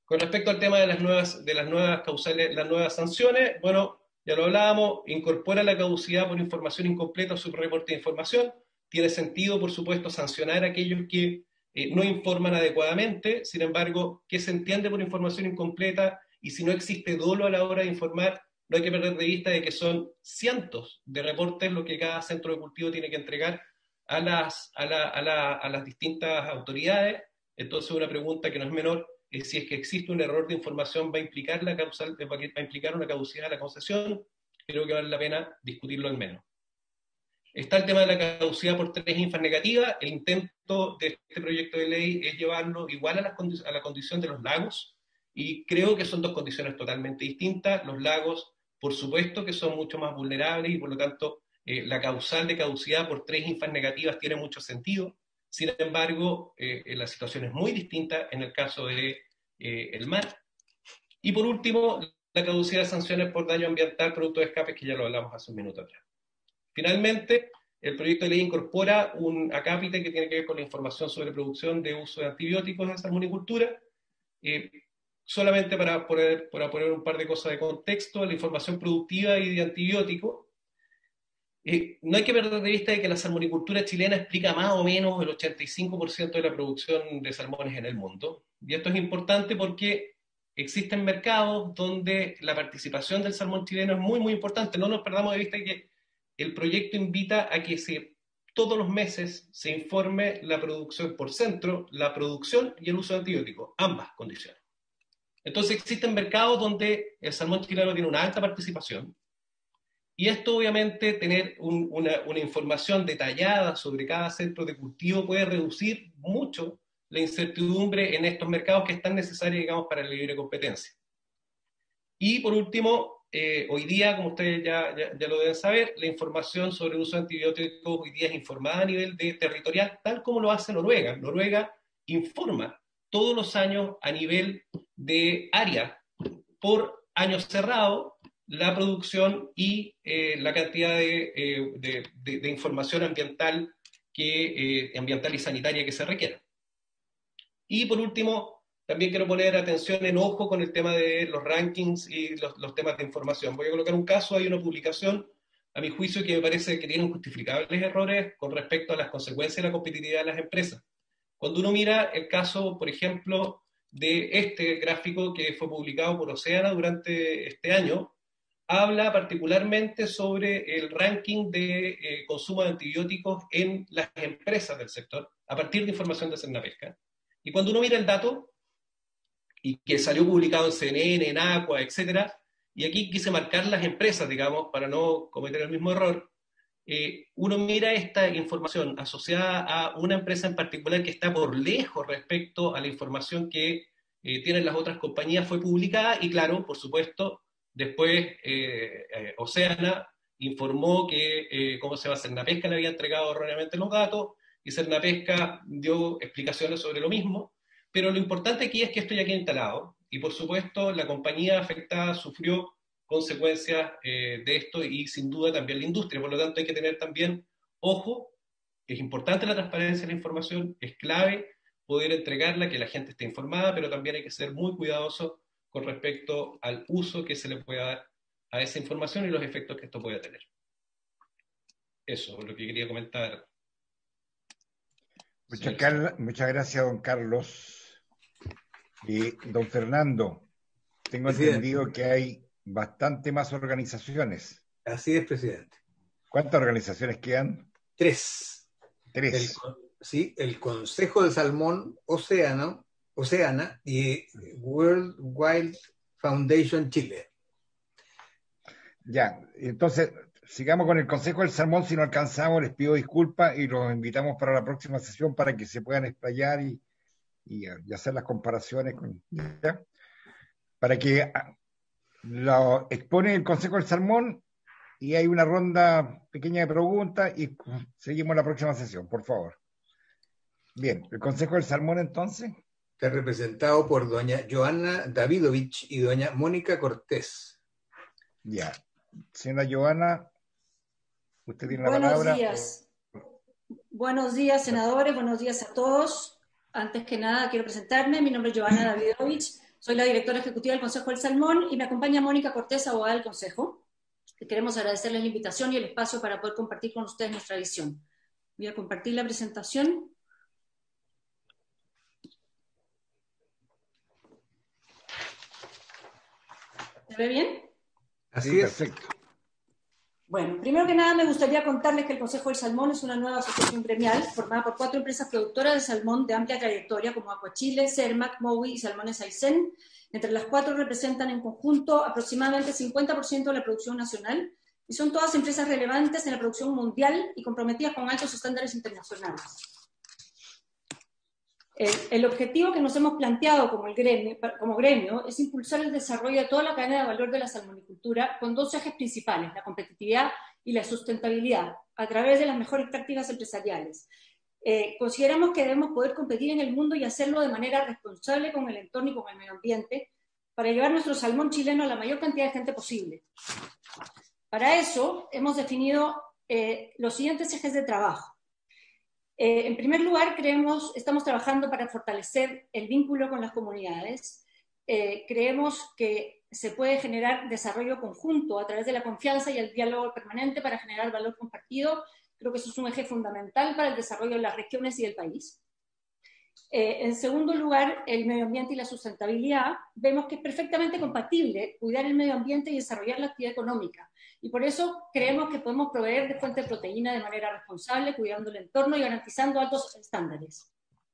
Con respecto al tema de las nuevas, de las nuevas causales, las nuevas sanciones, bueno, ya lo hablábamos, incorpora la caducidad por información incompleta o subreporte de información. Tiene sentido, por supuesto, sancionar a aquellos que eh, no informan adecuadamente. Sin embargo, ¿qué se entiende por información incompleta? Y si no existe dolo a la hora de informar, no hay que perder de vista de que son cientos de reportes lo que cada centro de cultivo tiene que entregar a las, a la, a la, a las distintas autoridades. Entonces, una pregunta que no es menor es si es que existe un error de información, va a implicar, la causal, va a implicar una caducidad de la concesión. Creo que vale la pena discutirlo al menos. Está el tema de la caducidad por tres infas negativas. El intento de este proyecto de ley es llevarlo igual a la, a la condición de los lagos, y creo que son dos condiciones totalmente distintas. Los lagos, por supuesto, que son mucho más vulnerables y por lo tanto eh, la causal de caducidad por tres infas negativas tiene mucho sentido. Sin embargo, eh, la situación es muy distinta en el caso del de, eh, mar. Y por último, la caducidad de sanciones por daño ambiental producto de escapes, que ya lo hablamos hace un minuto atrás. Finalmente, el proyecto de ley incorpora un acápite que tiene que ver con la información sobre producción de uso de antibióticos en salmonicultura. Eh, solamente para poner, para poner un par de cosas de contexto, la información productiva y de antibióticos. Eh, no hay que perder de vista de que la salmonicultura chilena explica más o menos el ochenta y cinco por ciento de la producción de salmones en el mundo. Y esto es importante porque existen mercados donde la participación del salmón chileno es muy, muy importante. No nos perdamos de vista que el proyecto invita a que se, todos los meses se informe la producción por centro, la producción y el uso de antibióticos, ambas condiciones. Entonces existen mercados donde el salmón chileno tiene una alta participación. Y esto, obviamente, tener un, una, una información detallada sobre cada centro de cultivo puede reducir mucho la incertidumbre en estos mercados que es tan necesaria, digamos, para la libre competencia. Y, por último, eh, hoy día, como ustedes ya, ya, ya lo deben saber, la información sobre el uso de antibióticos hoy día es informada a nivel de territorial, tal como lo hace Noruega. Noruega informa todos los años a nivel de área, por año cerrado, la producción y eh, la cantidad de, eh, de, de, de información ambiental, que, eh, ambiental y sanitaria que se requiera. Y por último, también quiero poner atención en ojo con el tema de los rankings y los, los temas de información. Voy a colocar un caso, hay una publicación, a mi juicio, que me parece que tiene injustificables errores con respecto a las consecuencias de la competitividad de las empresas. Cuando uno mira el caso, por ejemplo, de este gráfico que fue publicado por Oceana durante este año, habla particularmente sobre el ranking de eh, consumo de antibióticos en las empresas del sector, a partir de información de Cernapesca. Y cuando uno mira el dato, y que salió publicado en C N N, en Aqua, etcétera, y aquí quise marcar las empresas, digamos, para no cometer el mismo error, eh, uno mira esta información asociada a una empresa en particular que está por lejos respecto a la información que eh, tienen las otras compañías, fue publicada, y claro, por supuesto, después eh, eh, Oceana informó que, eh, ¿cómo se llama? Cernapesca le había entregado erróneamente los datos, y Cernapesca dio explicaciones sobre lo mismo, pero lo importante aquí es que esto ya queda instalado, y por supuesto la compañía afectada sufrió consecuencias eh, de esto, y sin duda también la industria. Por lo tanto, hay que tener también ojo, es importante la transparencia de la información, es clave poder entregarla, que la gente esté informada, pero también hay que ser muy cuidadoso con respecto al uso que se le pueda dar a esa información y los efectos que esto pueda tener. Eso es lo que quería comentar. Muchas, Carla, muchas gracias, don Carlos. Y don Fernando, tengo presidente. entendido que hay bastante más organizaciones. Así es, presidente. ¿Cuántas organizaciones quedan? Tres. Tres. El, sí, el Consejo de Salmón Océano, Oceana y World Wild Foundation Chile. Ya, entonces, sigamos con el Consejo del Salmón. Si no alcanzamos, les pido disculpas y los invitamos para la próxima sesión para que se puedan explayar y, y, y hacer las comparaciones con, ¿ya? Para que lo expone el Consejo del Salmón y hay una ronda pequeña de preguntas y seguimos la próxima sesión, por favor. Bien, el Consejo del Salmón entonces. Está representado por doña Joana Davidovich y doña Mónica Cortés. Ya. Señora Joana, usted tiene la Buenos palabra. Buenos días. Buenos días, senadores. Buenos días a todos. Antes que nada, quiero presentarme. Mi nombre es Joana Davidovich. Soy la directora ejecutiva del Consejo del Salmón y me acompaña Mónica Cortés, abogada del Consejo. Y queremos agradecerles la invitación y el espacio para poder compartir con ustedes nuestra visión. Voy a compartir la presentación. ¿Se ve bien? Así Sí, es. perfecto. Bueno, primero que nada me gustaría contarles que el Consejo del Salmón es una nueva asociación gremial formada por cuatro empresas productoras de salmón de amplia trayectoria como Aquachile, Cermac, Mowi y Salmones Aysén. Entre las cuatro representan en conjunto aproximadamente cincuenta por ciento de la producción nacional y son todas empresas relevantes en la producción mundial y comprometidas con altos estándares internacionales. El, el objetivo que nos hemos planteado como, el gremio, como gremio es impulsar el desarrollo de toda la cadena de valor de la salmonicultura con dos ejes principales, la competitividad y la sustentabilidad, a través de las mejores prácticas empresariales. Eh, consideramos que debemos poder competir en el mundo y hacerlo de manera responsable con el entorno y con el medio ambiente para llevar nuestro salmón chileno a la mayor cantidad de gente posible. Para eso hemos definido eh, los siguientes ejes de trabajo. Eh, en primer lugar, creemos, estamos trabajando para fortalecer el vínculo con las comunidades. Eh, creemos que se puede generar desarrollo conjunto a través de la confianza y el diálogo permanente para generar valor compartido. Creo que eso es un eje fundamental para el desarrollo de las regiones y del país. Eh, en segundo lugar, el medio ambiente y la sustentabilidad. Vemos que es perfectamente compatible cuidar el medio ambiente y desarrollar la actividad económica. Y por eso creemos que podemos proveer de fuente de proteína de manera responsable, cuidando el entorno y garantizando altos estándares.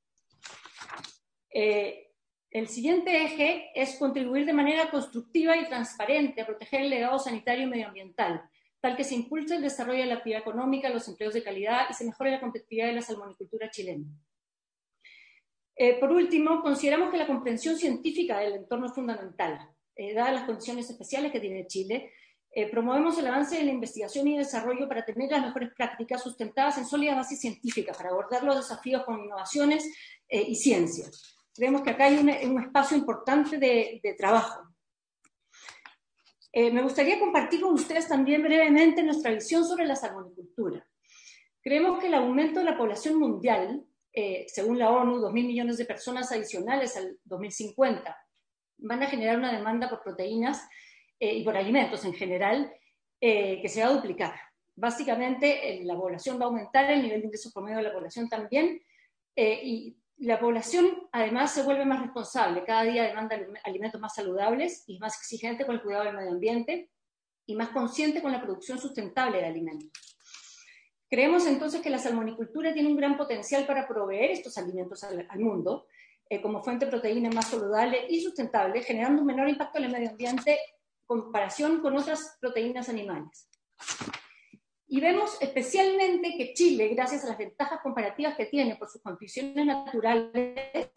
Eh, el siguiente eje es contribuir de manera constructiva y transparente a proteger el legado sanitario y medioambiental, tal que se impulse el desarrollo de la actividad económica, los empleos de calidad y se mejore la competitividad de la salmonicultura chilena. Eh, por último, consideramos que la comprensión científica del entorno es fundamental. Eh, dadas las condiciones especiales que tiene Chile, eh, promovemos el avance de la investigación y desarrollo para tener las mejores prácticas sustentadas en sólida base científica, para abordar los desafíos con innovaciones eh, y ciencia. Creemos que acá hay un, un espacio importante de, de trabajo. Eh, me gustaría compartir con ustedes también brevemente nuestra visión sobre la salmonicultura. Creemos que el aumento de la población mundial, eh, según la ONU, dos mil millones de personas adicionales al dos mil cincuenta, van a generar una demanda por proteínas eh, y por alimentos en general eh, que se va a duplicar. Básicamente, eh, la población va a aumentar, el nivel de ingresos promedio de la población también, eh, y la población además se vuelve más responsable, cada día demanda alimentos más saludables y más exigente con el cuidado del medio ambiente y más consciente con la producción sustentable de alimentos. Creemos entonces que la salmonicultura tiene un gran potencial para proveer estos alimentos al, al mundo eh, como fuente de proteína más saludable y sustentable, generando un menor impacto en el medio ambiente en comparación con otras proteínas animales. Y vemos especialmente que Chile, gracias a las ventajas comparativas que tiene por sus condiciones naturales,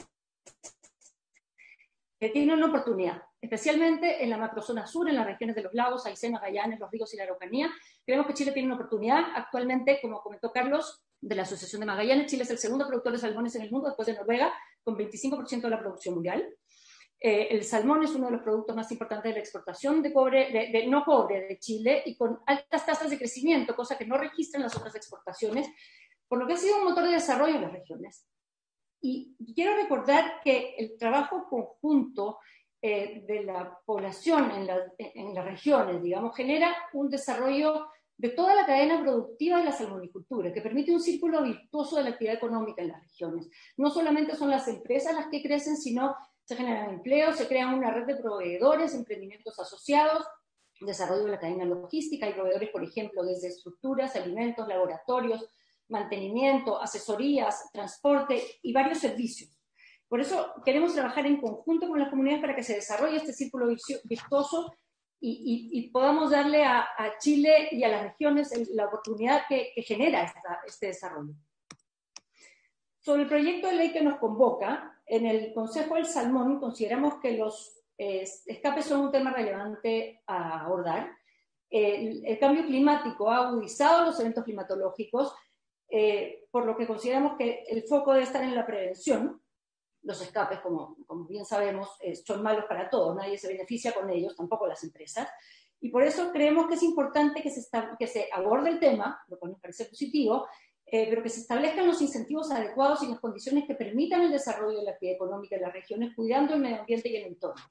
que tiene una oportunidad, especialmente en la macrozona sur, en las regiones de los lagos, Aysén, Magallanes, Los Ríos y la Araucanía. Creemos que Chile tiene una oportunidad. Actualmente, como comentó Carlos, de la Asociación de Magallanes, Chile es el segundo productor de salmones en el mundo, después de Noruega, con veinticinco por ciento de la producción mundial. Eh, el salmón es uno de los productos más importantes de la exportación de cobre, de, de no cobre de Chile, y con altas tasas de crecimiento, cosa que no registran las otras exportaciones, por lo que ha sido un motor de desarrollo en las regiones. Y quiero recordar que el trabajo conjunto eh, de la población en, la, en las regiones, digamos, genera un desarrollo de toda la cadena productiva de la salmonicultura, que permite un círculo virtuoso de la actividad económica en las regiones. No solamente son las empresas las que crecen, sino se generan empleos, se crea una red de proveedores, emprendimientos asociados, desarrollo de la cadena logística. Hay proveedores, por ejemplo, desde estructuras, alimentos, laboratorios, mantenimiento, asesorías, transporte y varios servicios. Por eso queremos trabajar en conjunto con las comunidades para que se desarrolle este círculo virtuoso y, y, y podamos darle a, a Chile y a las regiones la oportunidad que, que genera esta, este desarrollo. Sobre el proyecto de ley que nos convoca, en el Consejo del Salmón consideramos que los eh, escapes son un tema relevante a abordar. El, el cambio climático ha agudizado los eventos climatológicos, Eh, por lo que consideramos que el foco debe estar en la prevención. Los escapes, como, como bien sabemos, eh, son malos para todos, nadie se beneficia con ellos, tampoco las empresas, y por eso creemos que es importante que se, está, que se aborde el tema, lo cual nos parece positivo, eh, pero que se establezcan los incentivos adecuados y las condiciones que permitan el desarrollo de la actividad económica en las regiones, cuidando el medio ambiente y el entorno.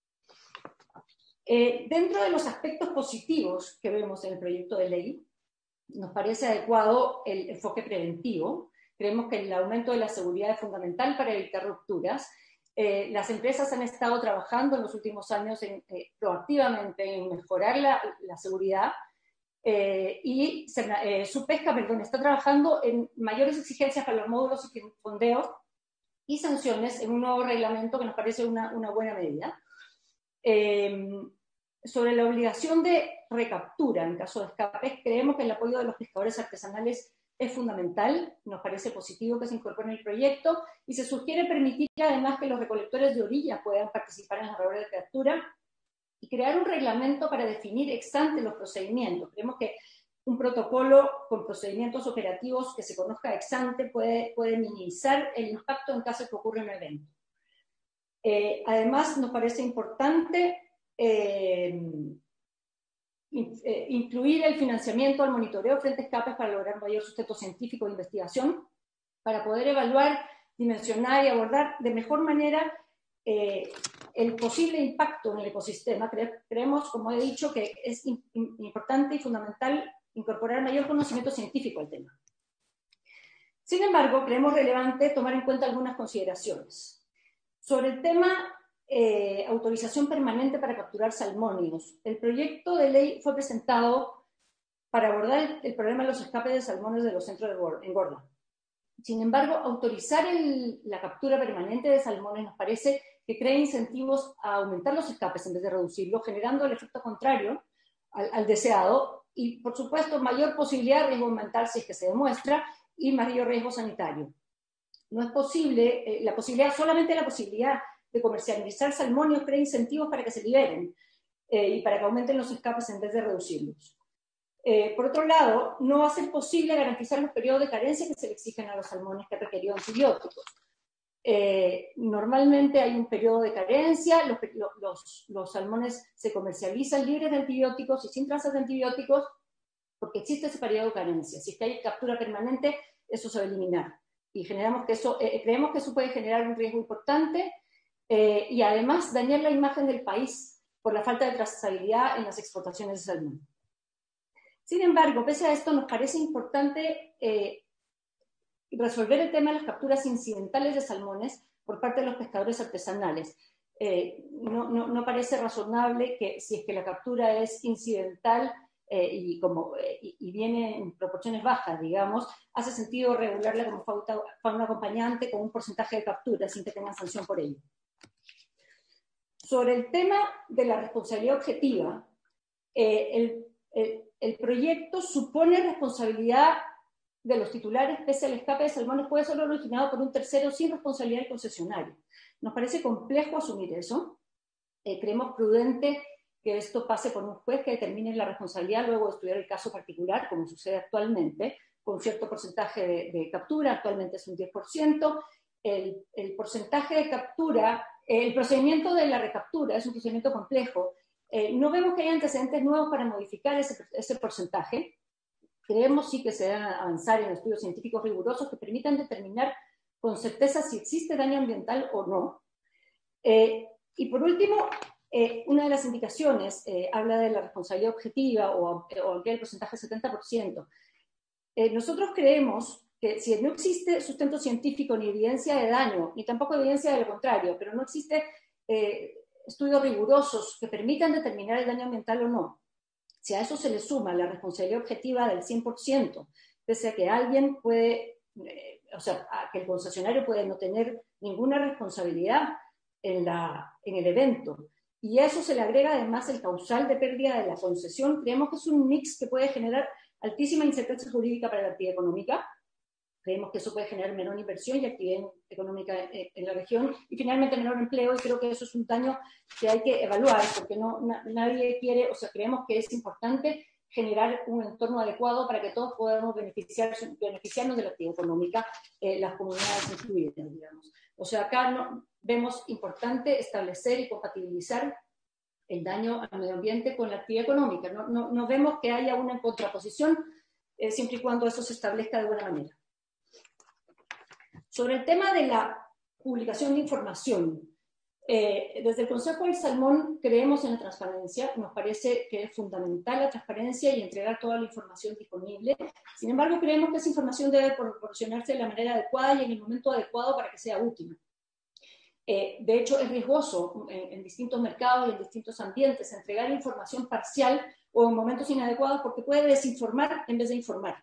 Eh, dentro de los aspectos positivos que vemos en el proyecto de ley, nos parece adecuado el enfoque preventivo. Creemos que el aumento de la seguridad es fundamental para evitar rupturas. Eh, las empresas han estado trabajando en los últimos años en, eh, proactivamente en mejorar la, la seguridad eh, y se, eh, Subpesca, perdón, está trabajando en mayores exigencias para los módulos y fondeos y sanciones en un nuevo reglamento que nos parece una, una buena medida. Eh, sobre la obligación de recaptura en caso de escapes, creemos que el apoyo de los pescadores artesanales es fundamental, nos parece positivo que se incorpore en el proyecto y se sugiere permitir además que los recolectores de orilla puedan participar en las labores de captura y crear un reglamento para definir ex ante los procedimientos. Creemos que un protocolo con procedimientos operativos que se conozca ex ante puede, puede minimizar el impacto en caso de que ocurra un evento. Eh, además, nos parece importante eh, incluir el financiamiento al monitoreo frente a escapes para lograr mayor sustento científico de investigación, para poder evaluar, dimensionar y abordar de mejor manera eh, el posible impacto en el ecosistema. Cre creemos, como he dicho, que es in importante y fundamental incorporar mayor conocimiento científico al tema. Sin embargo, creemos relevante tomar en cuenta algunas consideraciones. Sobre el tema eh, autorización permanente para capturar salmónidos, el proyecto de ley fue presentado para abordar el, el problema de los escapes de salmones de los centros de engorda. Sin embargo, autorizar el, la captura permanente de salmones nos parece que crea incentivos a aumentar los escapes en vez de reducirlos, generando el efecto contrario al, al deseado y, por supuesto, mayor posibilidad de riesgo ambiental si es que se demuestra y mayor riesgo sanitario. No es posible, eh, la posibilidad, solamente la posibilidad de comercializar salmónidos crea incentivos para que se liberen eh, y para que aumenten los escapes en vez de reducirlos. Eh, por otro lado, no va a ser posible garantizar los periodos de carencia que se le exigen a los salmones que han requerido antibióticos. Eh, normalmente hay un periodo de carencia, los, los, los salmones se comercializan libres de antibióticos y sin trazas de antibióticos porque existe ese periodo de carencia. Si es que hay captura permanente, eso se va a eliminar. Y generamos que eso, eh, creemos que eso puede generar un riesgo importante eh, y además dañar la imagen del país por la falta de trazabilidad en las exportaciones de salmón. Sin embargo, pese a esto, nos parece importante eh, resolver el tema de las capturas incidentales de salmones por parte de los pescadores artesanales. Eh, no, no, no parece razonable que si es que la captura es incidental eh, y, como, eh, y, y viene en proporciones bajas, digamos, hace sentido regularla como fauna, fauna acompañante con un porcentaje de captura sin que tengan sanción por ello. Sobre el tema de la responsabilidad objetiva, eh, el, el, el proyecto supone responsabilidad de los titulares pese al escape de salmones puede ser originado por un tercero sin responsabilidad del concesionario. Nos parece complejo asumir eso. Eh, creemos prudente que esto pase por un juez que determine la responsabilidad luego de estudiar el caso particular, como sucede actualmente, con cierto porcentaje de, de captura, actualmente es un diez por ciento. El, el porcentaje de captura, eh, el procedimiento de la recaptura es un procedimiento complejo. Eh, no vemos que haya antecedentes nuevos para modificar ese, ese porcentaje. Creemos sí que se deben avanzar en estudios científicos rigurosos que permitan determinar con certeza si existe daño ambiental o no. Eh, y por último, eh, una de las indicaciones eh, habla de la responsabilidad objetiva o, o ampliar el porcentaje setenta por ciento. Eh, nosotros creemos que si no existe sustento científico ni evidencia de daño, ni tampoco evidencia de lo contrario, pero no existe eh, estudios rigurosos que permitan determinar el daño ambiental o no, si a eso se le suma la responsabilidad objetiva del cien por ciento, pese a que alguien puede, eh, o sea, a que el concesionario puede no tener ninguna responsabilidad en, la, en el evento, y a eso se le agrega además el causal de pérdida de la concesión, creemos que es un mix que puede generar altísima incertidumbre jurídica para la actividad económica. Creemos que eso puede generar menor inversión y actividad económica en la región y finalmente menor empleo, y creo que eso es un daño que hay que evaluar porque no, na, nadie quiere, o sea, creemos que es importante generar un entorno adecuado para que todos podamos beneficiar, beneficiarnos de la actividad económica, eh, las comunidades incluidas, digamos. O sea, acá no, vemos importante establecer y compatibilizar el daño al medio ambiente con la actividad económica. No, no, no vemos que haya una contraposición eh, siempre y cuando eso se establezca de buena manera. Sobre el tema de la publicación de información, eh, desde el Consejo del Salmón creemos en la transparencia, nos parece que es fundamental la transparencia y entregar toda la información disponible. Sin embargo, creemos que esa información debe proporcionarse de la manera adecuada y en el momento adecuado para que sea útil. Eh, de hecho, es riesgoso en, en distintos mercados y en distintos ambientes entregar información parcial o en momentos inadecuados porque puede desinformar en vez de informar.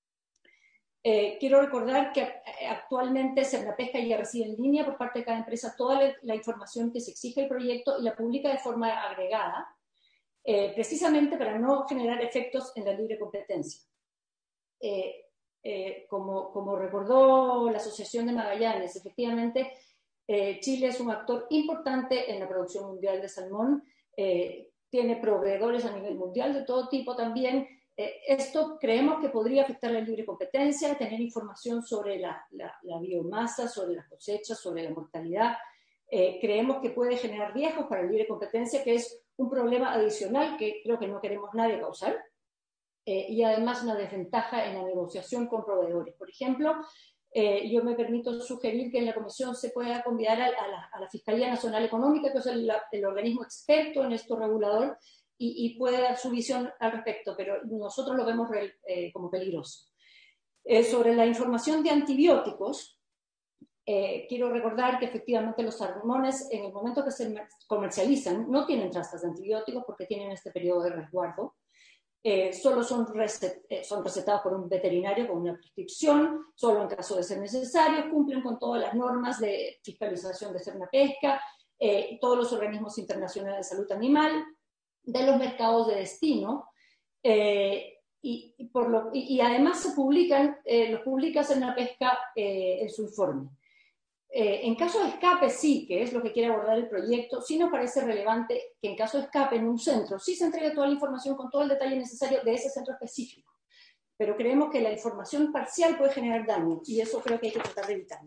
Eh, quiero recordar que actualmente Cernapesca ya recibe en línea por parte de cada empresa toda la, la información que se exige el proyecto y la publica de forma agregada, eh, precisamente para no generar efectos en la libre competencia. Eh, eh, como, como recordó la Asociación de Magallanes, efectivamente, Eh, Chile es un actor importante en la producción mundial de salmón, eh, tiene proveedores a nivel mundial de todo tipo también. Eh, esto creemos que podría afectar la libre competencia, tener información sobre la, la, la biomasa, sobre las cosechas, sobre la mortalidad. Eh, creemos que puede generar riesgos para la libre competencia, que es un problema adicional que creo que no queremos nadie causar. Eh, y además una desventaja en la negociación con proveedores. Por ejemplo, Eh, yo me permito sugerir que en la comisión se pueda convidar a, a, la, a la Fiscalía Nacional Económica, que es el, el organismo experto en esto regulador, y, y puede dar su visión al respecto, pero nosotros lo vemos re, eh, como peligroso. Eh, sobre la información de antibióticos, eh, quiero recordar que efectivamente los salmones, en el momento que se comercializan, no tienen trazas de antibióticos porque tienen este periodo de resguardo. Eh, solo son, recet eh, son recetados por un veterinario con una prescripción, solo en caso de ser necesario, cumplen con todas las normas de fiscalización de Cernapesca, eh, todos los organismos internacionales de salud animal, de los mercados de destino, eh, y, y, por lo, y, y además se publican, eh, los publica Cernapesca eh, en su informe. Eh, en caso de escape, sí, que es lo que quiere abordar el proyecto, sí nos parece relevante que en caso de escape en un centro, sí se entregue toda la información con todo el detalle necesario de ese centro específico. Pero creemos que la información parcial puede generar daño y eso creo que hay que tratar de evitarlo.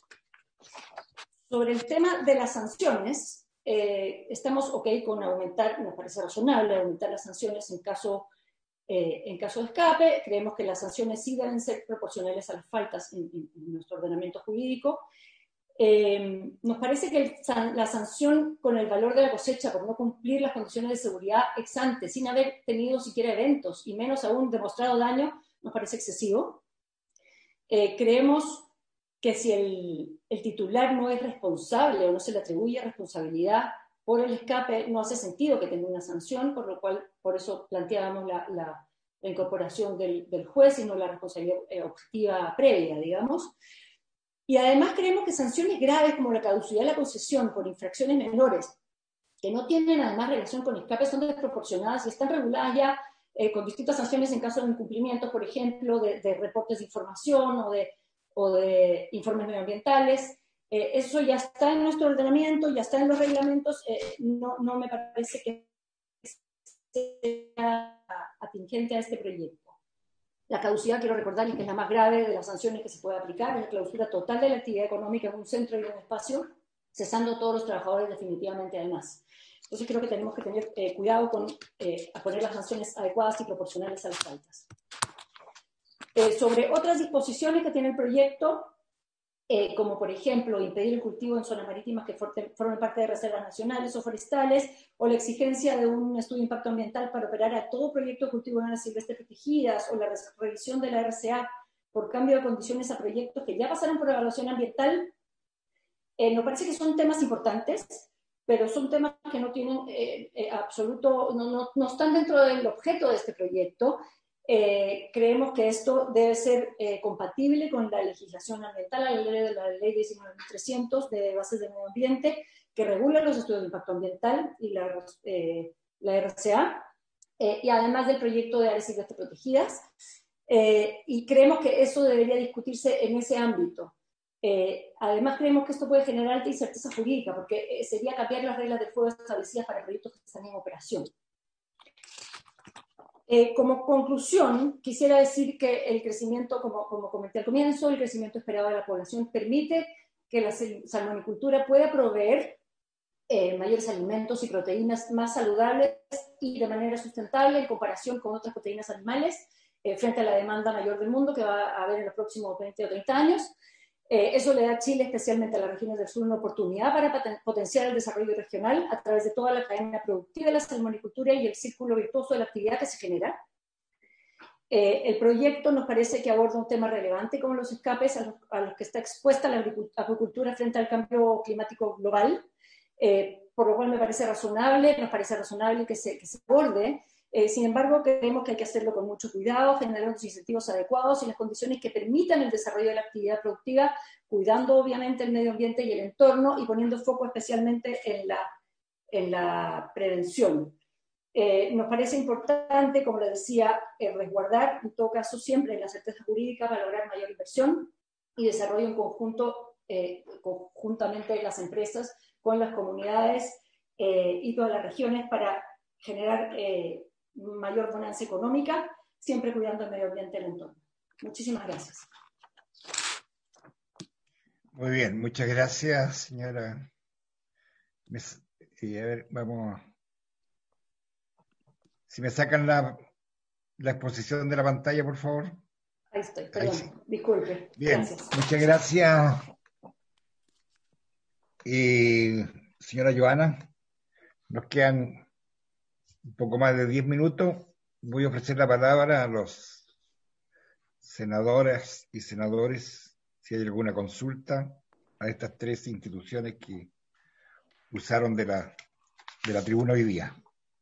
Sobre el tema de las sanciones, eh, estamos ok con aumentar, nos parece razonable aumentar las sanciones en caso, eh, en caso de escape. Creemos que las sanciones sí deben ser proporcionales a las faltas en, en, en nuestro ordenamiento jurídico. Eh, nos parece que el, la sanción con el valor de la cosecha por no cumplir las condiciones de seguridad ex ante, sin haber tenido siquiera eventos y menos aún demostrado daño, nos parece excesivo. Eh, creemos que si el, el titular no es responsable o no se le atribuye responsabilidad por el escape, no hace sentido que tenga una sanción, por lo cual, por eso planteábamos la, la, la incorporación del, del juez y no la responsabilidad objetiva previa, digamos. Y además creemos que sanciones graves como la caducidad de la concesión por infracciones menores, que no tienen además relación con escape, son desproporcionadas y están reguladas ya eh, con distintas sanciones en caso de incumplimiento, por ejemplo, de, de reportes de información o de, o de informes medioambientales. Eh, eso ya está en nuestro ordenamiento, ya está en los reglamentos, eh, no, no me parece que sea atingente a este proyecto. La caducidad, quiero recordarles que es la más grave de las sanciones que se puede aplicar, es la clausura total de la actividad económica en un centro y en un espacio, cesando todos los trabajadores definitivamente además. Entonces creo que tenemos que tener eh, cuidado con eh, a poner las sanciones adecuadas y proporcionales a las faltas. Eh, sobre otras disposiciones que tiene el proyecto, eh, como por ejemplo impedir el cultivo en zonas marítimas que formen parte de reservas nacionales o forestales, o la exigencia de un estudio de impacto ambiental para operar a todo proyecto de cultivo en áreas silvestres protegidas, o la revisión de la R C A por cambio de condiciones a proyectos que ya pasaron por evaluación ambiental, eh, nos parece que son temas importantes, pero son temas que no tienen eh, eh, absoluto, no, no, no están dentro del objeto de este proyecto. Eh, creemos que esto debe ser eh, compatible con la legislación ambiental, la ley de la ley diecinueve mil trescientos de bases de medio ambiente, que regula los estudios de impacto ambiental y la, eh, la R C A, eh, y además del proyecto de áreas silvestres protegidas. Eh, y creemos que eso debería discutirse en ese ámbito. Eh, además, creemos que esto puede generar alta incerteza jurídica, porque eh, sería cambiar las reglas del fuego establecidas para proyectos que están en operación. Eh, como conclusión, quisiera decir que el crecimiento, como, como comenté al comienzo, el crecimiento esperado de la población permite que la salmonicultura pueda proveer eh, mayores alimentos y proteínas más saludables y de manera sustentable en comparación con otras proteínas animales. eh, frente a la demanda mayor del mundo que va a haber en los próximos veinte o treinta años. Eh, eso le da a Chile, especialmente a las regiones del sur, una oportunidad para potenciar el desarrollo regional a través de toda la cadena productiva de la salmonicultura y el círculo virtuoso de la actividad que se genera. Eh, el proyecto nos parece que aborda un tema relevante como los escapes a los, a los que está expuesta la acuicultura frente al cambio climático global, eh, por lo cual me parece razonable, nos parece razonable que se, que se aborde. Eh, sin embargo, creemos que hay que hacerlo con mucho cuidado, generando los incentivos adecuados y las condiciones que permitan el desarrollo de la actividad productiva, cuidando obviamente el medio ambiente y el entorno y poniendo foco especialmente en la, en la prevención. Eh, nos parece importante, como les decía, eh, resguardar, en todo caso, siempre la certeza jurídica para lograr mayor inversión y desarrollo en conjunto, eh, conjuntamente las empresas con las comunidades eh, y todas las regiones para generar eh, mayor bonanza económica, siempre cuidando el medio ambiente y el entorno. Muchísimas gracias. Muy bien, muchas gracias, señora. Y a ver, vamos. Si me sacan la, la exposición de la pantalla, por favor. Ahí estoy, perdón, sí. Disculpe. Bien, gracias. Muchas gracias. Y, señora Joana, nos quedan un poco más de diez minutos. Voy a ofrecer la palabra a los senadoras y senadores, si hay alguna consulta a estas tres instituciones que usaron de la, de la tribuna hoy día.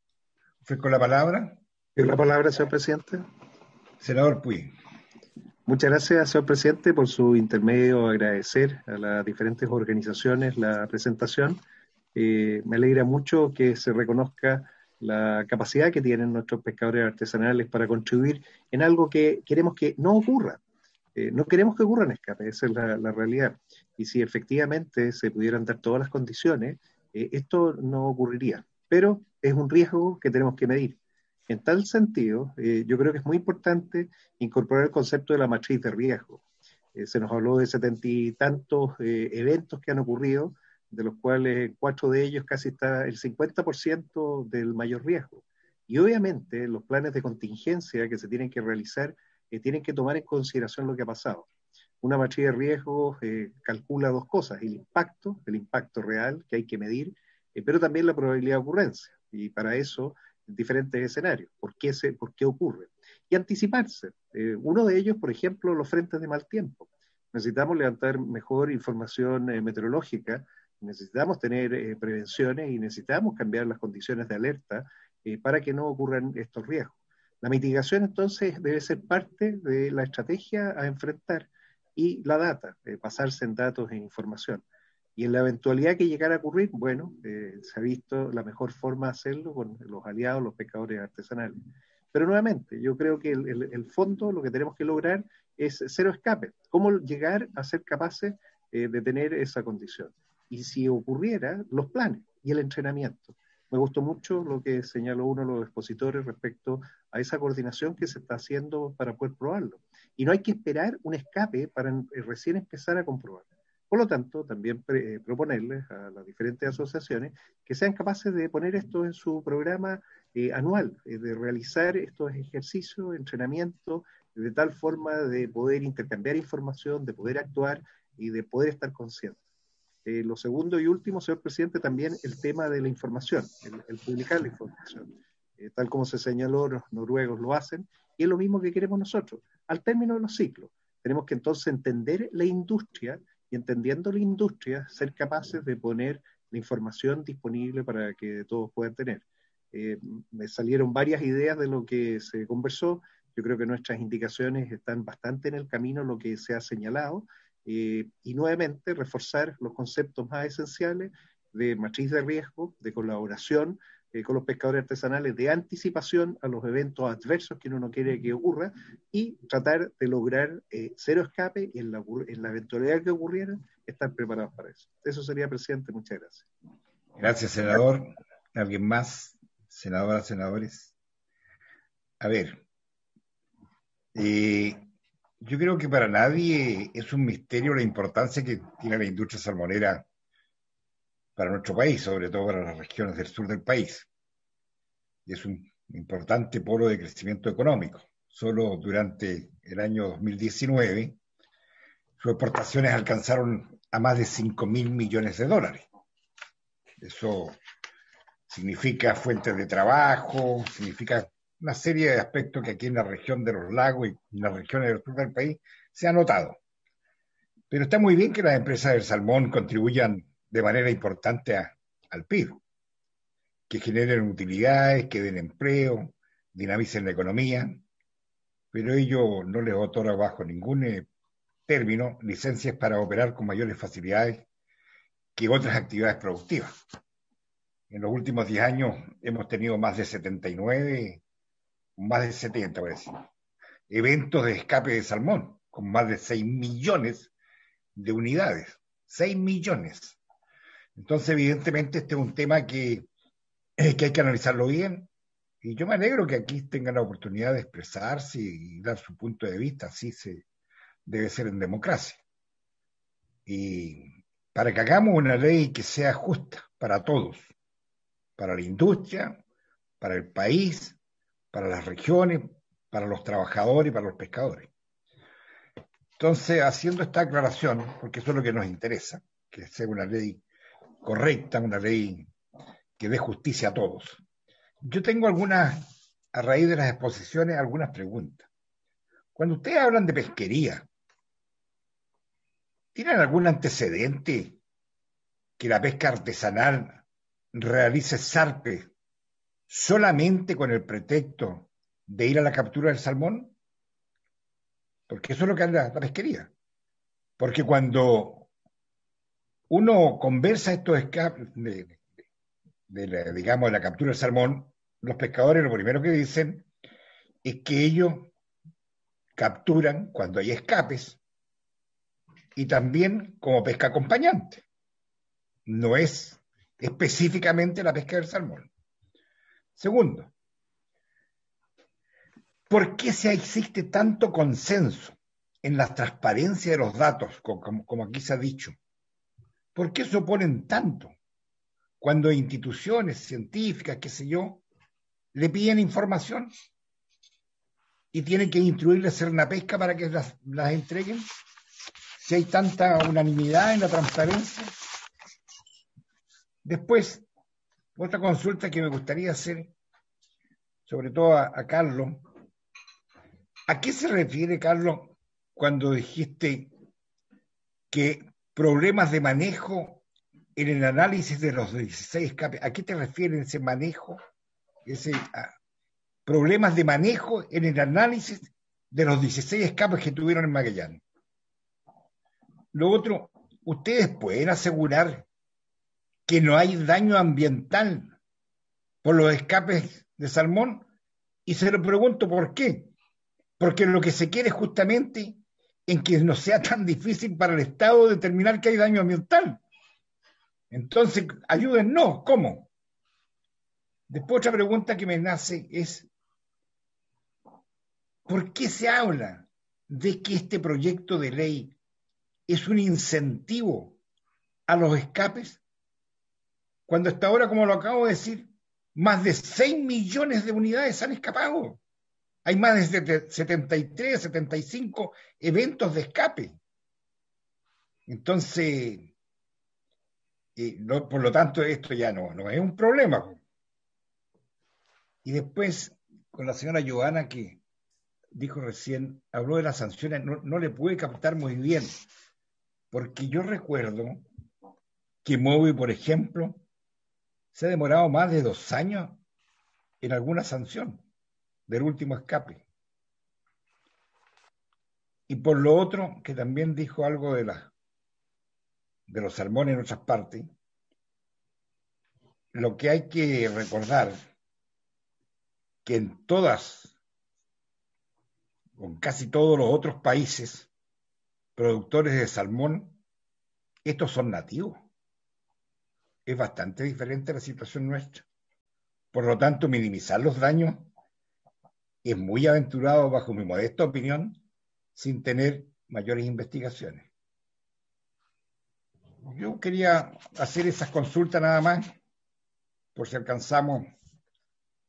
Ofrezco la palabra. La palabra, señor presidente. Senador Puy. Muchas gracias, señor presidente, por su intermedio. Agradecer a las diferentes organizaciones la presentación. Eh, me alegra mucho que se reconozca la capacidad que tienen nuestros pescadores artesanales para contribuir en algo que queremos que no ocurra. Eh, no queremos que ocurran escapes, esa es la, la realidad. Y si efectivamente se pudieran dar todas las condiciones, eh, esto no ocurriría. Pero es un riesgo que tenemos que medir. En tal sentido, eh, yo creo que es muy importante incorporar el concepto de la matriz de riesgo. Eh, se nos habló de setenta y tantos eh, eventos que han ocurrido, de los cuales cuatro de ellos casi está el cincuenta por ciento del mayor riesgo. Y obviamente los planes de contingencia que se tienen que realizar eh, tienen que tomar en consideración lo que ha pasado. Una matriz de riesgo eh, calcula dos cosas, el impacto, el impacto real que hay que medir, eh, pero también la probabilidad de ocurrencia. Y para eso, diferentes escenarios. ¿Por qué, se, por qué ocurre? Y anticiparse. Eh, uno de ellos, por ejemplo, los frentes de mal tiempo. Necesitamos levantar mejor información eh, meteorológica, necesitamos tener eh, prevenciones y necesitamos cambiar las condiciones de alerta eh, para que no ocurran estos riesgos. La mitigación, entonces, debe ser parte de la estrategia a enfrentar y la data, eh, basarse en datos e información. Y en la eventualidad que llegara a ocurrir, bueno, eh, se ha visto la mejor forma de hacerlo con los aliados, los pescadores artesanales. Pero nuevamente, yo creo que el, el, el fondo, lo que tenemos que lograr es cero escape. ¿Cómo llegar a ser capaces eh, de tener esa condición? Y si ocurriera, los planes y el entrenamiento. Me gustó mucho lo que señaló uno de los expositores respecto a esa coordinación que se está haciendo para poder probarlo. Y no hay que esperar un escape para recién empezar a comprobar. Por lo tanto, también eh, proponerles a las diferentes asociaciones que sean capaces de poner esto en su programa eh, anual, eh, de realizar estos ejercicios, entrenamientos, de tal forma de poder intercambiar información, de poder actuar y de poder estar conscientes. Eh, lo segundo y último, señor presidente, también el tema de la información, el, el publicar la información. Eh, tal como se señaló, los noruegos lo hacen, y es lo mismo que queremos nosotros. Al término de los ciclos, tenemos que entonces entender la industria, y entendiendo la industria, ser capaces de poner la información disponible para que todos puedan tener. Eh, me salieron varias ideas de lo que se conversó. Yo creo que nuestras indicaciones están bastante en el camino, lo que se ha señalado, eh, y nuevamente reforzar los conceptos más esenciales de matriz de riesgo, de colaboración eh, con los pescadores artesanales, de anticipación a los eventos adversos que uno no quiere que ocurra, y tratar de lograr eh, cero escape y en la, en la eventualidad que ocurriera, estar preparados para eso. Eso sería, presidente. Muchas gracias. Gracias, senador. ¿Alguien más? Senadoras, senadores. A ver, eh, yo creo que para nadie es un misterio la importancia que tiene la industria salmonera para nuestro país, sobre todo para las regiones del sur del país. Y es un importante polo de crecimiento económico. Solo durante el año dos mil diecinueve, sus exportaciones alcanzaron a más de cinco mil millones de dólares. Eso significa fuentes de trabajo, significa una serie de aspectos que aquí en la región de los lagos y en las regiones del sur del país se ha notado. Pero está muy bien que las empresas del salmón contribuyan de manera importante a, al P I B, que generen utilidades, que den empleo, dinamicen la economía, pero ello no les otorga bajo ningún eh, término licencias para operar con mayores facilidades que otras actividades productivas. En los últimos diez años hemos tenido más de setenta y nueve, más de setenta, por decir, eventos de escape de salmón, con más de seis millones de unidades. seis millones. Entonces, evidentemente, este es un tema que, eh, que hay que analizarlo bien, y yo me alegro que aquí tengan la oportunidad de expresarse y dar su punto de vista, así se debe ser en democracia. Y para que hagamos una ley que sea justa para todos, para la industria, para el país, para las regiones, para los trabajadores y para los pescadores. Entonces, haciendo esta aclaración, porque eso es lo que nos interesa, que sea una ley correcta, una ley que dé justicia a todos. Yo tengo algunas, a raíz de las exposiciones, algunas preguntas. Cuando ustedes hablan de pesquería, ¿tienen algún antecedente que la pesca artesanal realice zarpe solamente con el pretexto de ir a la captura del salmón? Porque eso es lo que anda la pesquería. Porque cuando uno conversa estos escapes de, de, de la, digamos, de la captura del salmón, los pescadores lo primero que dicen es que ellos capturan cuando hay escapes y también como pesca acompañante. No es específicamente la pesca del salmón. Segundo, ¿por qué se existe tanto consenso en la transparencia de los datos, como, como aquí se ha dicho? ¿Por qué se oponen tanto cuando instituciones científicas, qué sé yo, le piden información y tienen que instruirle a hacer una pesca para que las, las entreguen? Si hay tanta unanimidad en la transparencia. Después, otra consulta que me gustaría hacer, sobre todo a, a Carlos. ¿A qué se refiere, Carlos, cuando dijiste que problemas de manejo en el análisis de los dieciséis escapes? ¿A qué te refieres ese manejo? Ese, a, problemas de manejo en el análisis de los dieciséis escapes que tuvieron en Magallanes. Lo otro, ¿ustedes pueden asegurar que no hay daño ambiental por los escapes de salmón? Y se lo pregunto por qué. Porque lo que se quiere es justamente en que no sea tan difícil para el Estado determinar que hay daño ambiental. Entonces, ayúdennos, ¿cómo? Después otra pregunta que me nace es, ¿por qué se habla de que este proyecto de ley es un incentivo a los escapes? Cuando hasta ahora, como lo acabo de decir, más de seis millones de unidades han escapado. Hay más de setenta y tres, setenta y cinco eventos de escape. Entonces, eh, no, por lo tanto, esto ya no, no es un problema. Y después, con la señora Joana, que dijo recién, habló de las sanciones, no, no le pude captar muy bien, porque yo recuerdo que Mowi, por ejemplo, se ha demorado más de dos años en alguna sanción del último escape. Y por lo otro, que también dijo algo de, la, de los salmones en otras partes, lo que hay que recordar que en todas, o en casi todos los otros países productores de salmón, estos son nativos. Es bastante diferente la situación nuestra. Por lo tanto, minimizar los daños es muy aventurado, bajo mi modesta opinión, sin tener mayores investigaciones. Yo quería hacer esas consultas nada más, por si alcanzamos